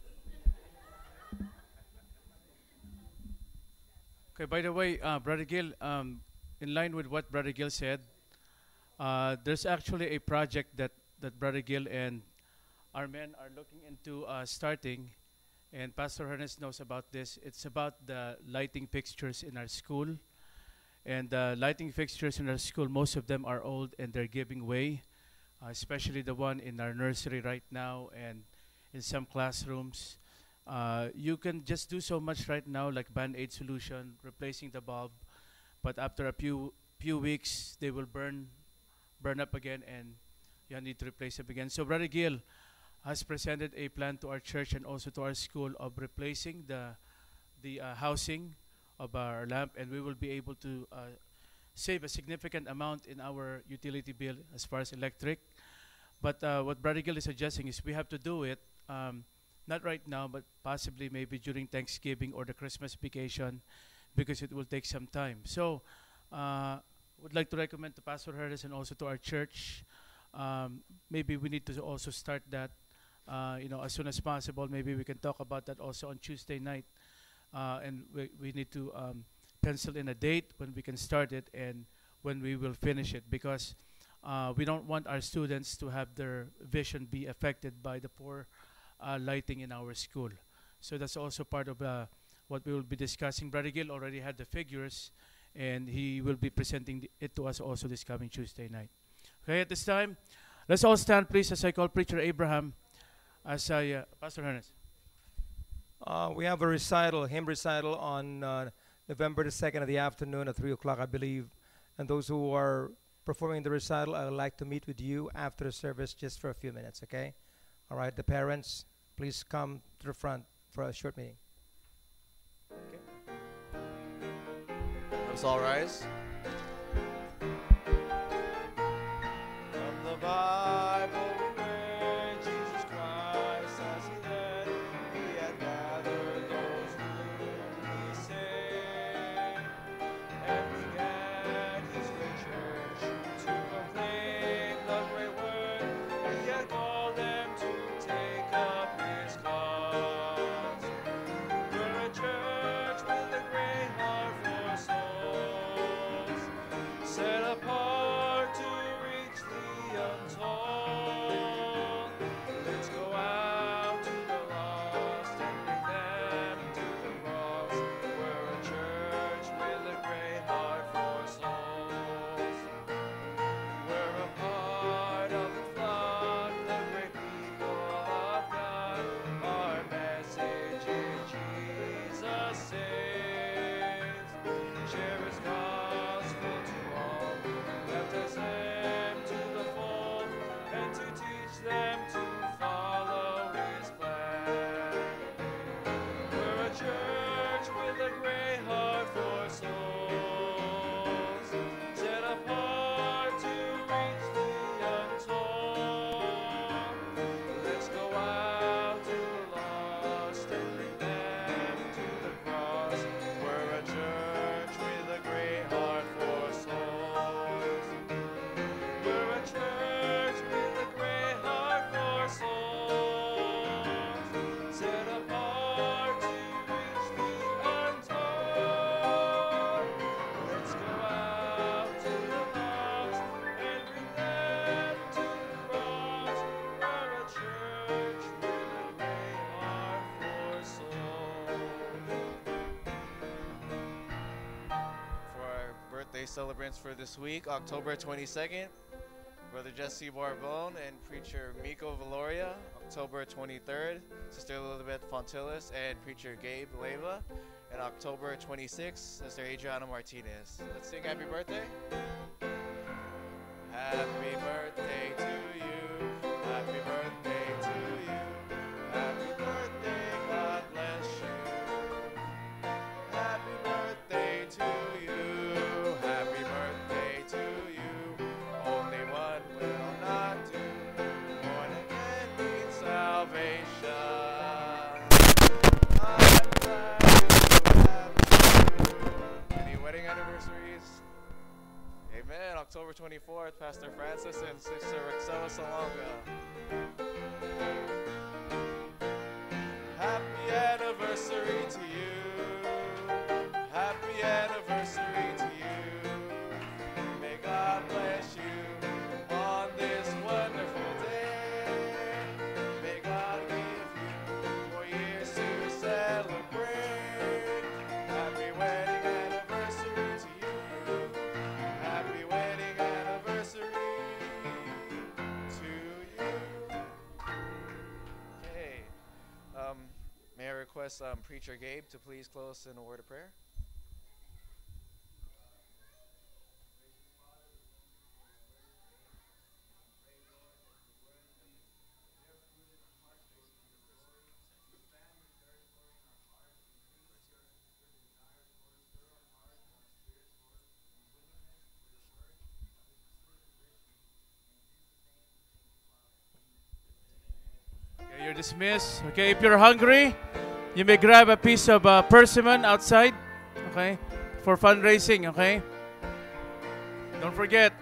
Okay, by the way, Brother Gil, in line with what Brother Gil said, there's actually a project that Brother Gil and our men are looking into starting, and Pastor Ernest knows about this. It's about the lighting fixtures in our school. And the lighting fixtures in our school, most of them are old and they're giving way, especially the one in our nursery right now and in some classrooms. You can just do so much right now, like Band-Aid solution, replacing the bulb, but after a few weeks, they will burn up again, and you need to replace them again. So Brother Gil has presented a plan to our church and also to our school of replacing the housing of our lamp, and we will be able to save a significant amount in our utility bill as far as electric. But what Brother Gil is suggesting is we have to do it, not right now, but possibly maybe during Thanksgiving or the Christmas vacation, because it will take some time. So would like to recommend to Pastor Ernest and also to our church, maybe we need to also start that as soon as possible. Maybe we can talk about that also on Tuesday night. And we need to pencil in a date when we can start it and when we will finish it, because we don't want our students to have their vision be affected by the poor lighting in our school. So that's also part of what we will be discussing. Brother Gil already had the figures, and he will be presenting it to us also this coming Tuesday night. Okay, at this time, let's all stand, please, as I call Preacher Abraham, as Pastor Ernest. We have a recital, hymn recital on November the 2nd of the afternoon at 3 o'clock, I believe. And those who are performing the recital, I would like to meet with you after the service just for a few minutes, okay? All right, the parents, please come to the front for a short meeting. Okay. Let's all rise. From the Bible. Celebrants for this week, October 22nd. Brother Jesse Barbone and preacher Miko Valoria, October 23rd. Sister Elizabeth Fontillis and preacher Gabe Leva. And October 26th, Sister Adriana Martinez. Let's sing happy birthday. Happy birthday to you. Happy birthday to you. Happy birthday, God bless you. Happy birthday to you. Happy birthday to you. Only one will not do. Born again means salvation. I'm glad to have you. Any wedding anniversaries? Amen. October 24th, Pastor Francis and Sister Roxella Salonga. Happy anniversary to you. Happy anniversary to you. May God bless you on this wonderful day. May God give you more years to celebrate. Happy wedding anniversary to you. Happy wedding anniversary to you. Okay. May I request Preacher Gabe to please close in a word of prayer? Okay, you're dismissed. Okay, if you're hungry, you may grab a piece of persimmon outside, okay, for fundraising, okay? Don't forget,